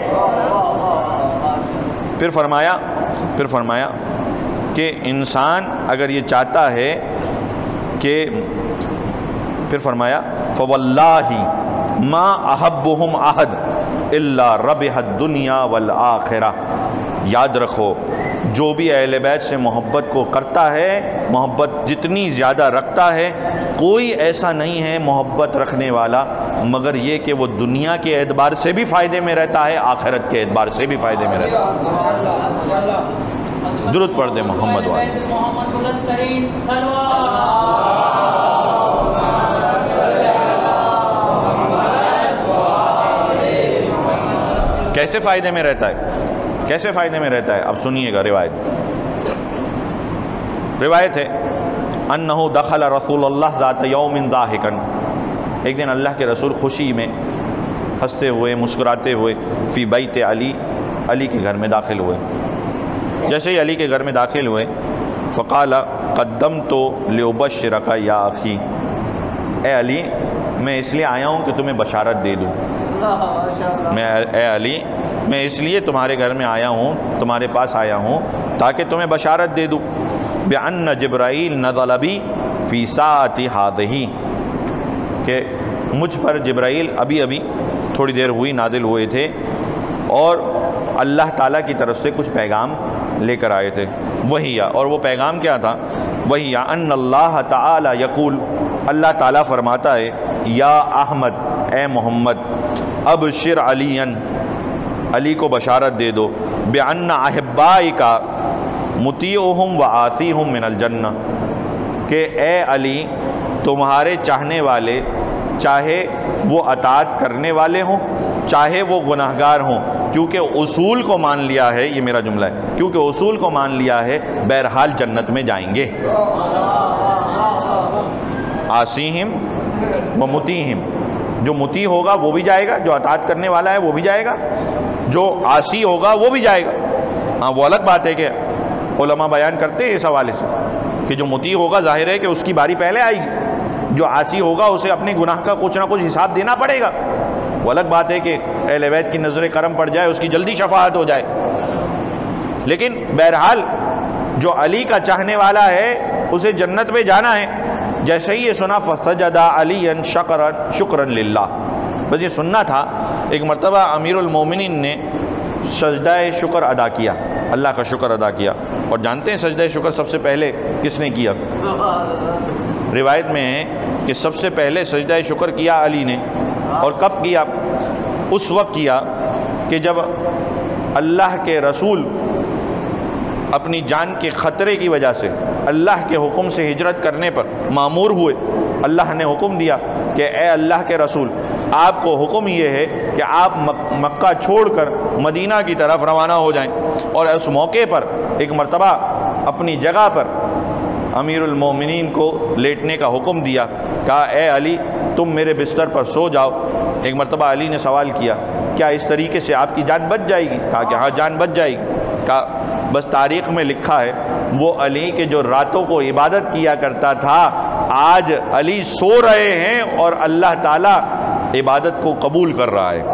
پھر فرمایا پھر فرمایا کہ انسان اگر یہ چاہتا ہے کہ پھر فرمایا فَوَاللَّهِ مَا أَحَبُّهُمْ أَحَدٌ إِلَّا رَبِحَ الدُّنْيَا وَالْآخِرَةِ، یاد رکھو جو بھی اہل بیت سے محبت کو کرتا ہے، محبت جتنی زیادہ رکھتا ہے، کوئی ایسا نہیں ہے محبت رکھنے والا مگر یہ کہ وہ دنیا کے اعتبار سے بھی فائدے میں رہتا ہے، آخرت کے اعتبار سے بھی فائدے میں رہتا ہے۔ درود پڑھ دے محمد والے۔ کیسے فائدے میں رہتا ہے؟ کیسے فائدے میں رہتا ہے؟ اب سنیے گا روایت۔ روایت ہے انہو دخل رسول اللہ ذات یوم ضاحکا، ایک دن اللہ کے رسول خوشی میں ہنستے ہوئے مسکراتے ہوئے فی بیت علی، علی کے گھر میں داخل ہوئے۔ جیسے ہی علی کے گھر میں داخل ہوئے فقال قدمت لأبشرک یا اخی، اے علی میں اس لیے آیا ہوں کہ تمہیں بشارت دے دوں، میں اے علی میں اس لیے تمہارے گھر میں آیا ہوں، تمہارے پاس آیا ہوں تاکہ تمہیں بشارت دے دوں بأن جبرائیل نزل بی فی ساعت ہذہ، کہ مجھ پر جبرائیل ابھی ابھی تھوڑی دیر ہوئی نازل ہوئے تھے اور اللہ تعالیٰ کی طرف سے کچھ پیغام لے کر آئے تھے۔ وہی اور وہ پیغام کیا تھا؟ وہی ان اللہ تعالیٰ یقول، اللہ تعالیٰ فرماتا ہے یا احمد، اے محمد، ابشر علی، علی کو بشارت دے دو بأن احبائک مطیعہم وآثیہم من الجنہ، کہ اے علی تمہارے چاہنے والے چاہے وہ اطاعت کرنے والے ہوں چاہے وہ گناہگار ہوں، کیونکہ اصول کو مان لیا ہے، یہ میرا جملہ ہے، کیونکہ اصول کو مان لیا ہے بہرحال جنت میں جائیں گے۔ آسیہم و مطیعہم، جو مطیع ہوگا وہ بھی جائے گا، جو اطاعت کرنے والا ہے وہ بھی جائے گا، جو عاصی ہوگا وہ بھی جائے گا۔ ہاں وہ الگ بات ہے کہ علماء بیان کرتے ہیں اس حوالے سے کہ جو مطیع ہوگا ظاہر ہے کہ اس کی باری پہلے آئے گی، جو عاصی ہوگا اسے اپنے گناہ کا کچھ نہ کچھ حساب دینا پڑے گا۔ وہ الگ بات ہے کہ اہل بیت کی نظر کرم پڑ جائے، اس کی جلدی شفاعت ہو جائے، لیکن بہرحال جو علی کا چاہنے والا ہے اسے جنت میں جانا ہے۔ جیسے ہی یہ سنا فسجد علی شکرا شکرا للہ، بس یہ سننا تھا، ایک مرتبہ امیر المومنین نے سجدہ شکر ادا کیا، اللہ کا شکر ادا کیا. اور جانتے ہیں سجدہ شکر سب سے پہلے کس نے کیا؟ روایت میں ہے کہ سب سے پہلے سجدہ شکر کیا علی نے. اور کب کیا؟ اس وقت کیا کہ جب اللہ کے رسول اپنی جان کے خطرے کی وجہ سے اللہ کے حکم سے ہجرت کرنے پر مامور ہوئے. اللہ نے حکم دیا کہ اے اللہ کے رسول، آپ کو حکم یہ ہے کہ آپ مکہ چھوڑ کر مدینہ کی طرف روانہ ہو جائیں. اور اس موقع پر ایک مرتبہ اپنی جگہ پر امیر المومنین کو لیٹنے کا حکم دیا. کہا اے علی تم میرے بستر پر سو جاؤ. ایک مرتبہ علی نے سوال کیا کیا اس طریقے سے آپ کی جان بچ جائے گی؟ کہا کہ ہاں جان بچ جائے گی. کہا بس تاریخ میں لکھا ہے وہ علی کے جو راتوں کو عبادت کیا کرتا تھا، آج علی سو رہے ہیں اور اللہ تعالیٰ عبادت کو قبول کر رہا ہے.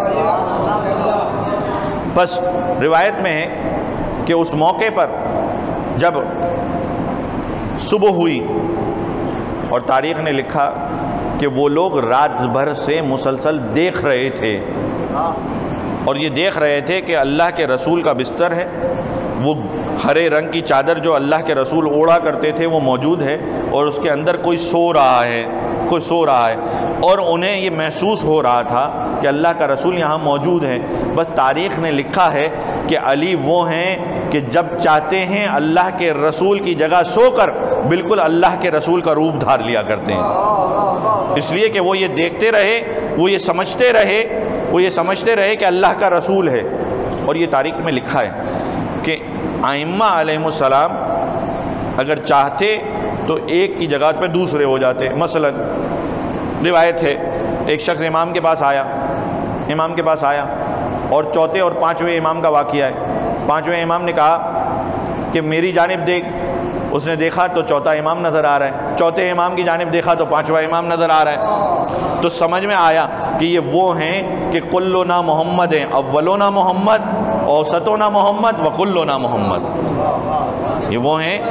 بس روایت میں ہے کہ اس موقع پر جب صبح ہوئی اور تاریخ نے لکھا کہ وہ لوگ رات بھر سے مسلسل دیکھ رہے تھے، اور یہ دیکھ رہے تھے کہ اللہ کے رسول کا بستر ہے، وہ ہرے رنگ کی چادر جو اللہ کے رسول اوڑھا کرتے تھے وہ موجود ہے، اور اس کے اندر کوئی سو رہا ہے کوئی سو رہا ہے اور انہیں یہ محسوس ہو رہا تھا کہ اللہ کا رسول یہاں موجود ہے. بس تاریخ نے لکھا ہے کہ علی وہ ہیں کہ جب چاہتے ہیں اللہ کے رسول کی جگہ سو کر بالکل اللہ کے رسول کا روپ دھار لیا کرتے ہیں، اس لیے کہ وہ یہ دیکھتے رہے، وہ یہ سمجھتے رہے وہ یہ سمجھتے رہے کہ اللہ کا رسول ہے. اور یہ تاریخ میں لکھا ہے کہ ائمہ علیہ السلام اگر چاہتے تو ایک کی جگہ پہ دوسرے ہو جاتے. مثلا روایت ہے ایک شخص امام کے پاس آیا امام کے پاس آیا اور چوتھے اور پانچویں امام کا واقعہ ہے. پانچویں امام نے کہا کہ میری جانب دیکھ. اس نے دیکھا تو چوتھا امام نظر آ رہا ہے، چوتھے امام کی جانب دیکھا تو پانچواں امام نظر آ رہا ہے. تو سمجھ میں آیا کہ یہ وہ ہیں کہ کلنا محمد ہیں، اولنا محمد، اوسطنا محمد، وکلنا محمد. یہ وہ ہیں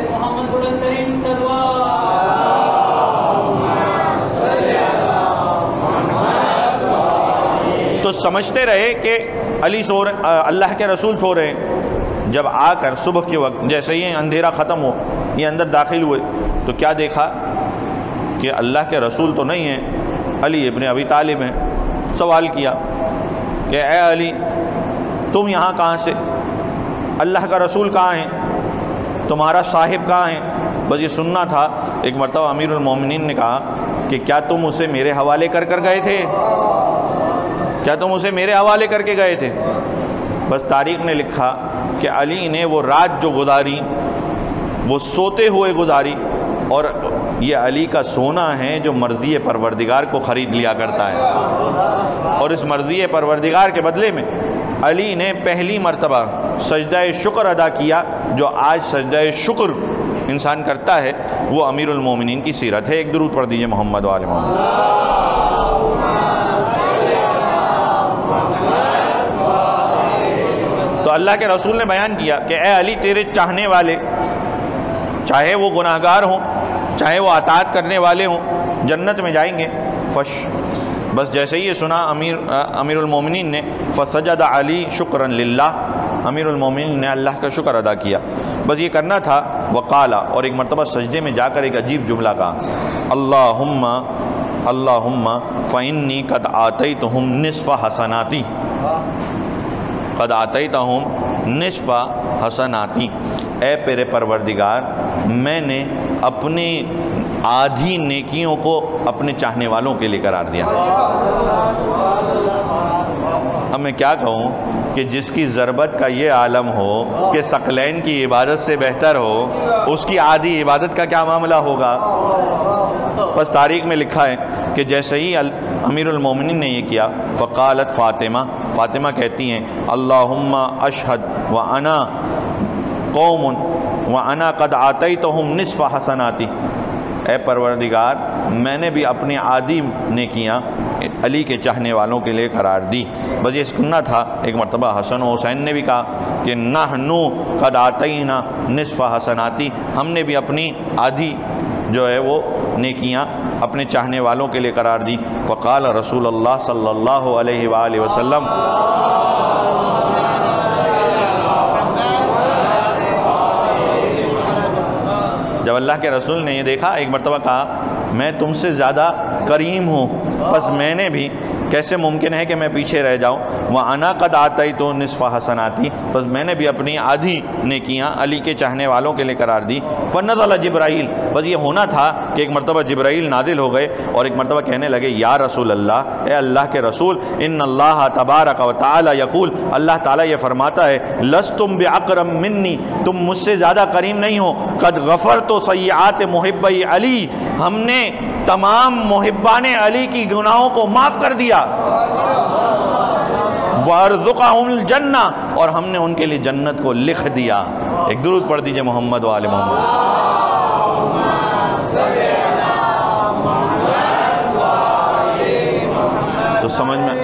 تو سمجھتے رہے کہ علی سو رہے، اللہ کے رسول سو رہے ہیں. جب آ کر صبح کے وقت جیسے ہی اندھیرا ختم ہو یہ اندر داخل ہوئے تو کیا دیکھا کہ اللہ کے رسول تو نہیں ہیں، علی ابن ابی طالب ہیں. سوال کیا کہ اے علی تم یہاں کہاں سے؟ اللہ کا رسول کہاں ہیں؟ تمہارا صاحب کہاں ہیں؟ بس یہ سننا تھا. ایک مرتبہ امیر المومنین نے کہا کہ کیا تم اسے میرے حوالے کر کر گئے تھے؟ کیا تم اسے میرے حوالے کر کے گئے تھے؟ بس تاریخ نے لکھا کہ علی نے وہ رات جو گزاری وہ سوتے ہوئے گزاری، اور یہ علی کا سونا ہے جو مرضی پروردگار کو خرید لیا کرتا ہے. اور اس مرضی پروردگار کے بدلے میں علی نے پہلی مرتبہ سجدہ شکر ادا کیا. جو آج سجدہ شکر انسان کرتا ہے وہ امیر المومنین کی سیرت ہے. ایک درود پڑھ دیجئے محمد و آل محمد. تو اللہ کے رسول نے بیان کیا کہ اے علی تیرے چاہنے والے چاہے وہ گناہگار ہوں چاہے وہ اطاعت کرنے والے ہوں جنت میں جائیں گے. فش بس جیسے ہی یہ سنا امیر امیر المومنین نے فسجد علی شکرا للہ، امیر المومنین نے اللہ کا شکر ادا کیا. بس یہ کرنا تھا. وقالا اور ایک مرتبہ سجدے میں جا کر ایک عجیب جملہ کہا اللہم اللہم فإنی قد آتیتہم نصف حسناتی قد آتیتہم نصف حسناتی. اے پیرے پروردگار میں نے اپنی آدھی نیکیوں کو اپنے چاہنے والوں کے لیے قرار دیا. اب میں کیا کہوں کہ جس کی ضربت کا یہ عالم ہو کہ ثقلین کی عبادت سے بہتر ہو، اس کی آدھی عبادت کا کیا معاملہ ہوگا. بس تاریخ میں لکھا ہے کہ جیسے ہی امیر المومنین نے یہ کیا فقالت فاطمہ فاطمہ کہتی ہیں اللہم اشہد وانا قوم وانا قد آتیتہم نصف حسناتی. اے پروردگار میں نے بھی اپنی آدھی نیکیاں علی کے چاہنے والوں کے لیے قرار دی. بس یہ سننا تھا. ایک مرتبہ حسن و حسین نے بھی کہا کہ نحنو قد آتینا نصف حسناتی، ہم نے بھی اپنی آدھی جو ہے وہ نیکیاں اپنے چاہنے والوں کے لیے قرار دی۔ فقال رسول اللہ صلی اللہ علیہ وآلہ وسلم، جب اللہ کے رسول نے یہ دیکھا، ایک مرتبہ کہا میں تم سے زیادہ کریم ہوں، بس میں نے بھی کیسے ممکن ہے کہ میں پیچھے رہ جاؤں، وَأَنَا قَدْ آتَيْتُ نِصْفَ حَسَنَاتِي، بس میں نے بھی اپنی آدھی نیکیاں علی کے چاہنے والوں کے لیے قرار دی۔ فَنَزَلَ جبرائیل، بس یہ ہونا تھا کہ ایک مرتبہ جبرائیل نازل ہو گئے اور ایک مرتبہ کہنے لگے یا رسول اللہ، اے اللہ کے رسول، ان اللہ تبارک و تعالی یقول، اللہ تعالیٰ یہ فرماتا ہے لستم بأکرم منی، تم مجھ سے زیادہ کریم نہیں ہو، قد غفرت سیئات محبی علی، ہم نے تمام محبان علی کی گناہوں کو معاف کر دیا، وَأَرْزُقَهُمُ الْجَنَّةَ، اور ہم نے ان کے لیے جنت کو لکھ دیا۔ ایک درود پڑھ دیجئے محمد و آل محمد۔ تو سمجھ میں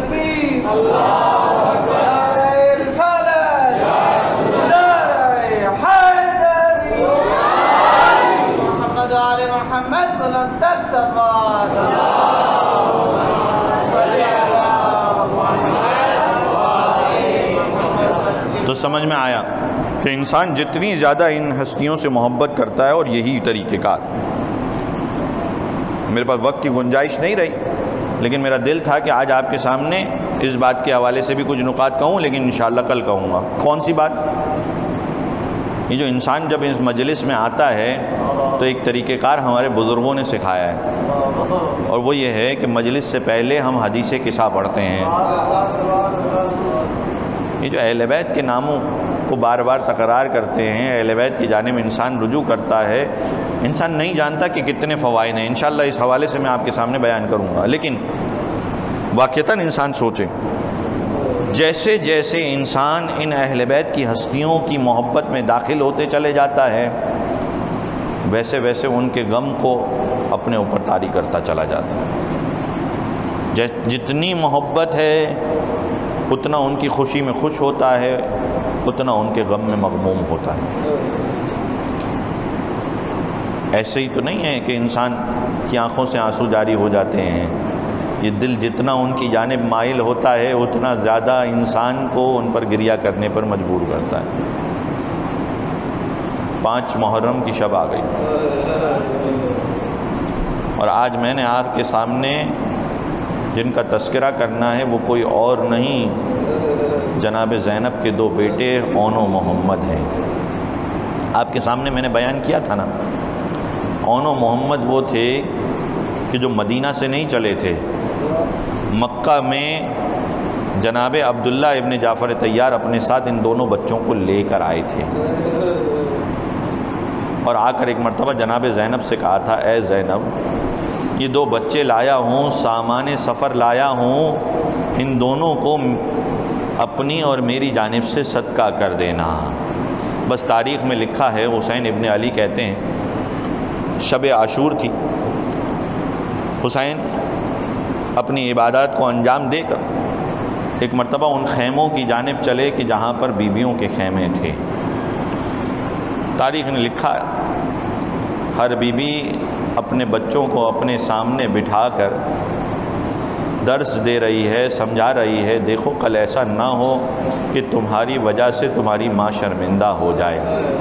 تو سمجھ میں آیا کہ انسان جتنی زیادہ ان ہستیوں سے محبت کرتا ہے، اور یہی طریقہ کار، میرے پاس وقت کی گنجائش نہیں رہی، لیکن میرا دل تھا کہ آج آپ کے سامنے اس بات کے حوالے سے بھی کچھ نکات کہوں، لیکن انشاءاللہ کل کہوں گا۔ کون سی بات؟ یہ جو انسان جب اس مجلس میں آتا ہے تو ایک طریقہ کار ہمارے بزرگوں نے سکھایا ہے، اور وہ یہ ہے کہ مجلس سے پہلے ہم حدیث قصہ پڑھتے ہیں۔ یہ جو اہل بیت کے ناموں کو بار بار تکرار کرتے ہیں، اہل بیت کی جانب انسان رجوع کرتا ہے، انسان نہیں جانتا کہ کتنے فوائد ہیں۔ انشاءاللہ اس حوالے سے میں آپ کے سامنے بیان کروں گا، لیکن واقعتاً انسان سوچے، جیسے جیسے انسان ان اہل بیت کی ہستیوں کی محبت میں داخل ہوتے چلے جاتا ہے، ویسے ویسے ان کے غم کو اپنے اوپر طاری کرتا چلا جاتا ہے۔ جتنی محبت ہے اتنا ان کی خوشی میں خوش ہوتا ہے، اتنا ان کے غم میں مغموم ہوتا ہے۔ ایسے ہی تو نہیں ہے کہ انسان کی آنکھوں سے آنسو جاری ہو جاتے ہیں، یہ دل جتنا ان کی جانب مائل ہوتا ہے اتنا زیادہ انسان کو ان پر گریہ کرنے پر مجبور کرتا ہے۔ پانچ محرم کی شب آ گئی، اور آج میں نے آپ کے سامنے جن کا تذکرہ کرنا ہے وہ کوئی اور نہیں، جناب زینب کے دو بیٹے اون و محمد ہیں۔ آپ کے سامنے میں نے بیان کیا تھا نا، اون و محمد وہ تھے کہ جو مدینہ سے نہیں چلے تھے، مکہ میں جناب عبداللہ ابن جعفر طیار اپنے ساتھ ان دونوں بچوں کو لے کر آئے تھے، اور آ کر ایک مرتبہ جناب زینب سے کہا تھا اے زینب، یہ دو بچے لایا ہوں، سامان سفر لایا ہوں، ان دونوں کو اپنی اور میری جانب سے صدقہ کر دینا۔ بس تاریخ میں لکھا ہے، حسین ابن علی کہتے ہیں شب عاشور تھی، حسین اپنی عبادات کو انجام دے کر ایک مرتبہ ان خیموں کی جانب چلے کہ جہاں پر بیویوں کے خیمے تھے۔ تاریخ نے لکھا ہر بی بی اپنے بچوں کو اپنے سامنے بٹھا کر درس دے رہی ہے، سمجھا رہی ہے، دیکھو کل ایسا نہ ہو کہ تمہاری وجہ سے تمہاری ماں شرمندہ ہو جائے۔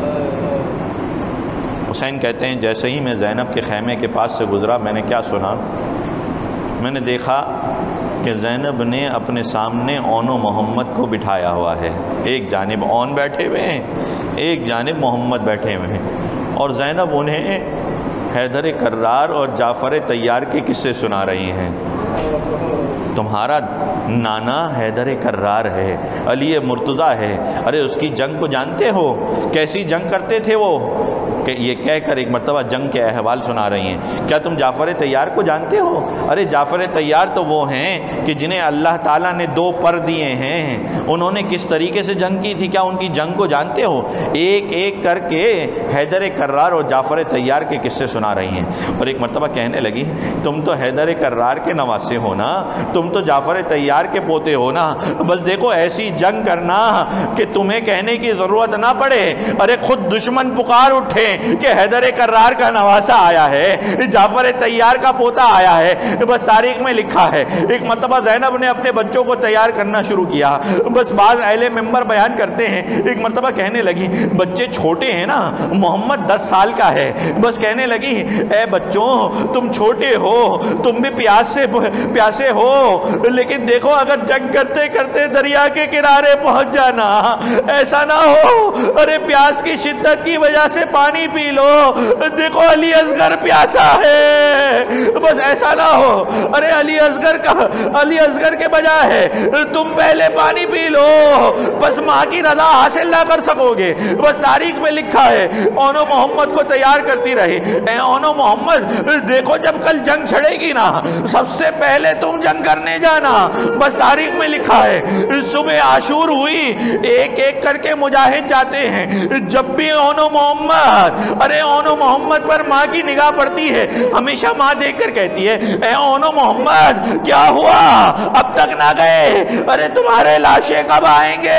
حسین کہتے ہیں جیسے ہی میں زینب کے خیمے کے پاس سے گزرا، میں نے کیا سنا؟ میں نے دیکھا کہ زینب نے اپنے سامنے اون و محمد کو بٹھایا ہوا ہے، ایک جانب اون بیٹھے ہوئے ہیں، ایک جانب محمد بیٹھے ہوئے ہیں، اور زینب انہیں حیدر کرار اور جعفر طیار کے قصے سنا رہی ہیں۔ تمہارا نانا حیدر کرار ہے، علی مرتضیٰ ہے، ارے اس کی جنگ کو جانتے ہو؟ کیسی جنگ کرتے تھے وہ؟ کہ یہ کہہ کر ایک مرتبہ جنگ کے احوال سنا رہی ہیں۔ کیا تم جعفر طیار کو جانتے ہو؟ ارے جعفر طیار تو وہ ہیں کہ جنہیں اللہ تعالیٰ نے دو پر دیے ہیں، انہوں نے کس طریقے سے جنگ کی تھی، کیا ان کی جنگ کو جانتے ہو؟ ایک ایک کر کے حیدر کرار اور جعفر طیار کے قصے سنا رہی ہیں، اور ایک مرتبہ کہنے لگی تم تو حیدر کرار کے نواسے ہو نا، تم تو جعفر طیار کے پوتے ہو نا، بس دیکھو ایسی جنگ کرنا کہ تمہیں کہنے کی ضرورت نہ پڑے، ارے خود دشمن پکار اٹھے ہیں کہ حیدر کرار کا نواسا آیا ہے، جعفر طیار کا پوتا آیا ہے۔ بس تاریخ میں لکھا ہے ایک مرتبہ زینب نے اپنے بچوں کو تیار کرنا شروع کیا۔ بس بعض اہل منبر بیان کرتے ہیں ایک مرتبہ کہنے لگی بچے چھوٹے ہیں نا، محمد دس سال کا ہے، بس کہنے لگی اے بچوں تم چھوٹے ہو، تم بھی پیاس سے پیاسے ہو، لیکن دیکھو اگر جنگ کرتے کرتے دریا کے کنارے پہنچ جانا، ایسا نہ ہو ارے پیاس کی شدت کی وجہ سے پانی پی لو، دیکھو علی اصغر پیاسا ہے، بس ایسا نہ ہو ارے علی اصغر کا علی اصغر کے بجائے تم پہلے پانی پی لو، بس ماں کی رضا حاصل نہ کر سکو گے۔ بس تاریخ میں لکھا ہے اونو محمد کو تیار کرتی رہی، اے اونو محمد دیکھو جب کل جنگ چھڑے گی نا سب سے پہلے تم جنگ کرنے جانا۔ بس تاریخ میں لکھا ہے صبح عاشور ہوئی، ایک ایک کر کے مجاہد جاتے ہیں، جب بھی اونو محمد ارے اونو محمد پر ماں کی نگاہ پڑتی ہے، ہمیشہ ماں دیکھ کر کہتی ہے اے اونو محمد کیا ہوا اب تک نہ گئے، ارے تمہارے لاشیں کب آئیں گے؟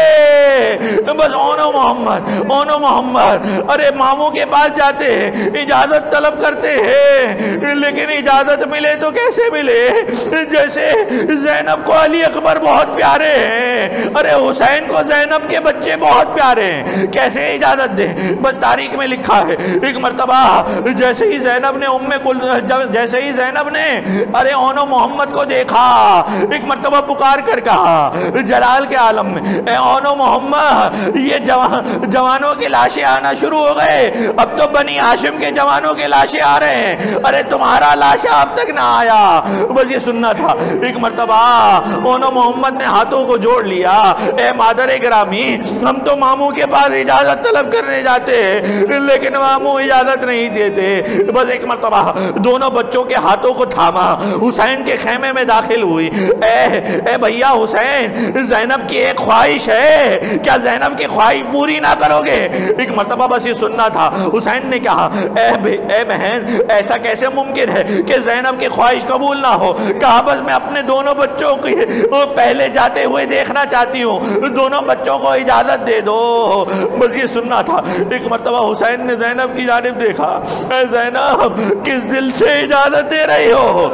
بس اونو محمد اونو محمد ارے ماموں کے پاس جاتے ہیں، اجازت طلب کرتے ہیں، لیکن اجازت ملے تو کیسے ملے؟ جیسے زینب کو علی اکبر بہت پیارے ہیں، ارے حسین کو زینب کے بچے بہت پیارے ہیں، کیسے اجازت دے؟ بس تاریخ میں لکھا ہے ایک مرتبہ جیسے ہی زینب نے ام کل جیسے ہی زینب نے ارے اونو محمد کو دیکھا، ایک مرتبہ پکار کر کہا جلال کے عالم میں اے اونو محمد یہ جوان جوانوں کے لاشیں آنا شروع ہو گئے، اب تو بنی ہاشم کے جوانوں کے لاشیں آ رہے ہیں، ارے تمہارا لاشا اب تک نہ آیا۔ بس یہ سننا تھا۔ ایک مرتبہ اونو محمد نے ہاتھوں کو جوڑ لیا، اے مادر گرامی ہم تو ماموں کے پاس اجازت طلب کرنے جاتے ہیں لیکن ماموں اجازت نہیں دیتے۔ بس ایک مرتبہ دونوں بچوں کے ہاتھوں کو تھاما، حسین کے خیمے میں داخل ہوئی، اے اے بھیا حسین زینب کی ایک خواہش ہے، کیا زینب کی خواہش پوری نہ کرو گے؟ ایک مرتبہ بس یہ سننا تھا۔ حسین نے کہا اے اے بہن ایسا کیسے ممکن ہے کہ زینب کی خواہش قبول نہ ہو؟ کہا بس میں اپنے دونوں بچوں کی پہلے جاتے ہوئے دیکھنا چاہتی ہوں، دونوں بچوں کو اجازت دے دو۔ بس یہ سننا تھا۔ ایک مرتبہ حسین نے زینب کی جانب دیکھا، اے زینب کس دل سے اجازت دے رہی ہو؟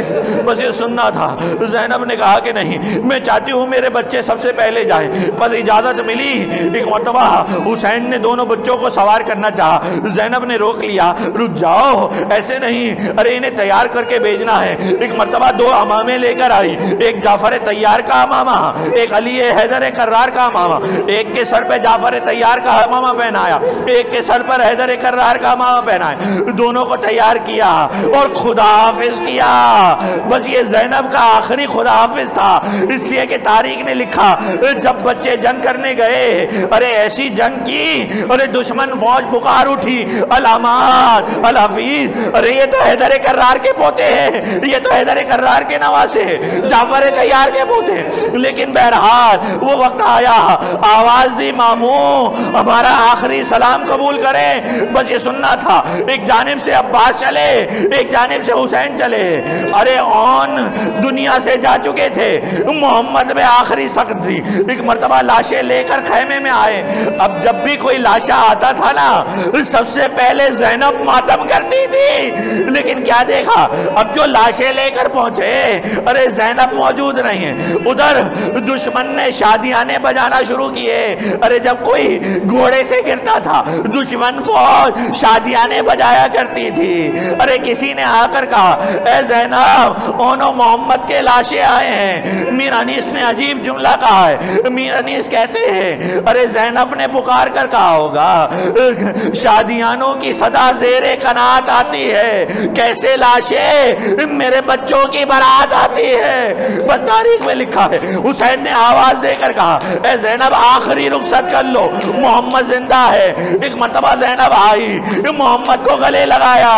بس یہ سننا تھا۔ زینب نے کہا کہ نہیں میں چاہتی ہوں میرے بچے سب سے پہلے جائیں۔ بس اجازت ملی۔ ایک مرتبہ حسین نے دونوں بچوں کو سوار کرنا چاہا، زینب نے روک لیا، رک جاؤ ایسے نہیں، ارے انہیں تیار کر کے بھیجنا ہے۔ ایک مرتبہ دو امامے لے کر آئی، ایک جعفر طیار کا امامہ، ایک علی حیدر کرار کا امامہ، ایک کے سر پہ جعفر طیار کا امامہ پہنایا، ایک کے سر پر حیدر کرار کا امامہ پہنایا، دونوں کو تیار کیا اور خدا حافظ کیا۔ بس یہ زینب کا آخری خدا حافظ تھا، اس لیے کہ تاریخ نے لکھا جب بچے جنگ کرنے گئے ارے ایسی جنگ کی ارے دشمن فوج پکار اٹھی علامات الحفیظ، ارے یہ تو حیدر کرار کے پوتے ہیں، یہ تو حیدر کرار کے نواسے ہیں، جعفر طیار کے پوتے ہیں۔ لیکن بہرحال وہ وقت آیا، آواز دی ماموں ہمارا آخری سلام قبول کریں۔ بس یہ سننا تھا۔ ایک جانب سے عباس چلے، ایک جانب سے حسین چلے، ارے اون دنیا سے جا چکے تھے، محمد میں آخری سخت تھی۔ ایک مرتبہ لاشیں لے کر خیمے میں آئے، اب جب بھی کوئی لاشا آتا تھا نا سب سے پہلے زینب ماتم کرتی تھی، لیکن کیا دیکھا اب جو لاشیں لے کر پہنچے ارے زینب موجود نہیں ہے۔ ادھر دشمن نے شادیانے بجانا شروع کیے، ارے جب کوئی گھوڑے سے گرتا تھا دشمن فوج شادیانے بجایا کرتی تھی۔ ارے کسی نے آ کر کہا اے زینب اونو محمد کے لاشیں آئے ہیں۔ میر انیس نے عجیب جملہ کہا ہے، میر انیس کہتے ہیں ارے زینب نے پکار کر کہا ہوگا شادیانوں کی صدا زیر قناعت آتی ہے، کیسے لاشیں میرے بچوں کی برات آتی ہے۔ بس تاریخ میں لکھا ہے حسین نے آواز دے کر کہا اے زینب آخری رخصت کر لو، محمد زندہ ہے۔ ایک مرتبہ زینب آئی، محمد کو گلے لگایا،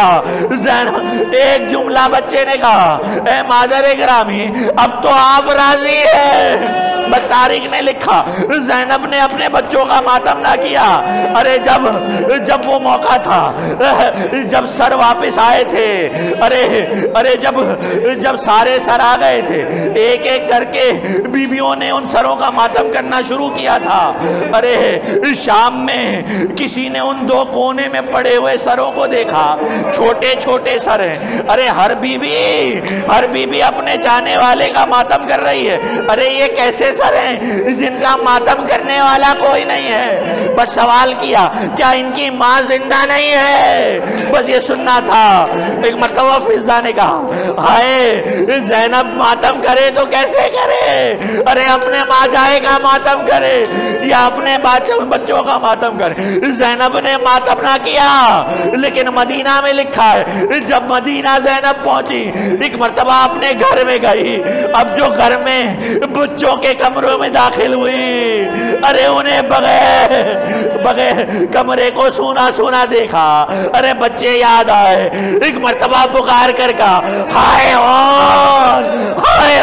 زینب ایک جملہ بچے نے کہا اے مادر گرامی اب تو آپ راضی ہیں؟ بس تاریخ نے لکھا زینب نے اپنے بچوں کا ماتم نہ کیا. ارے جب جب وہ موقع تھا, جب سر واپس آئے تھے, ارے ارے جب جب سارے سر آ گئے تھے, ایک ایک کر کے بیویوں نے ان سروں کا ماتم کرنا شروع کیا تھا. ارے شام میں کسی نے ان دو کونے میں پڑے ہوئے سروں کو دیکھا, چھوٹے چھوٹے سر ہیں. ارے ہر بیوی ہر بیوی اپنے جانے والے کا ماتم کر رہی ہے. ارے یہ کیسے سر ہیں جن کا ماتم کرنے والا کوئی نہیں ہے؟ بس سوال کیا کیا ان کی ماں زندہ نہیں ہے؟ بس یہ سننا تھا. ایک مرتبہ فضہ نے کہا ہائے زینب ماتم کرے تو کیسے کرے؟ ارے اپنے ماں جائے کا ماتم کرے یا اپنے بچوں کا ماتم کرے. زینب نے ماتم نہ کیا, لیکن مدینہ میں لکھا ہے جب مدینہ زینب پہنچی ایک مرتبہ اپنے گھر میں گئی. اب جو گھر میں بچوں کے کمروں میں داخل ہوئی, ارے انہیں بغیر بغیر کمرے کو سونا سونا دیکھا. ارے بچے یاد آئے, ایک مرتبہ پکار کر کہا ہائے اور ہائے.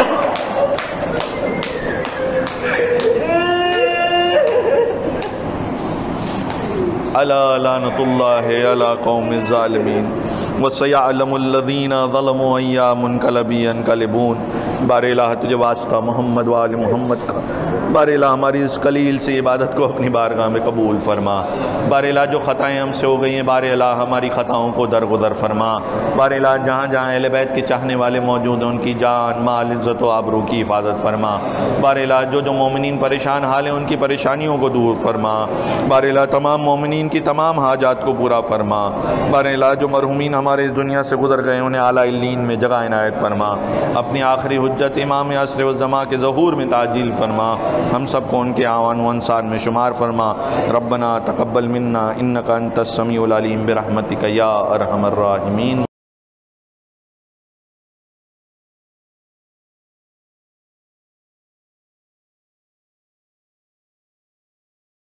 الا لعنت اللہ علی قوم الظالمین وسیعلم الذین ظلموا ای منقلب ینقلبون. بار الہ تجھے واسطہ محمد وآل محمد کا, بار الہ ہماری اس قلیل سے عبادت کو اپنی بارگاہ میں قبول فرما. بار الہ جو خطائیں ہم سے ہو گئی ہیں, بار الہ ہماری خطاؤں کو درگزر فرما. بار الہ جہاں جہاں اہل بیت کے چاہنے والے موجود ہیں ان کی جان مال عزت و آبرو کی حفاظت فرما. بار الہ جو جو مومنین پریشان حال ہیں ان کی پریشانیوں کو دور فرما. بار الہ تمام مومنین کی تمام حاجات کو پورا فرما. بار الہ جو مرحومین ہمارے اس دنیا سے گزر گئے انہیں اعلیٰ علین میں جگہ عنایت فرما. اپنی آخری حجت امام عصر والزمان کے ظہور میں تعجیل فرما. ہم سب کو ان کے اعوان و انصار میں شمار فرما. ربنا تقبل منا انک انت السمیع العلیم برحمتک یا ارحم الراحمین.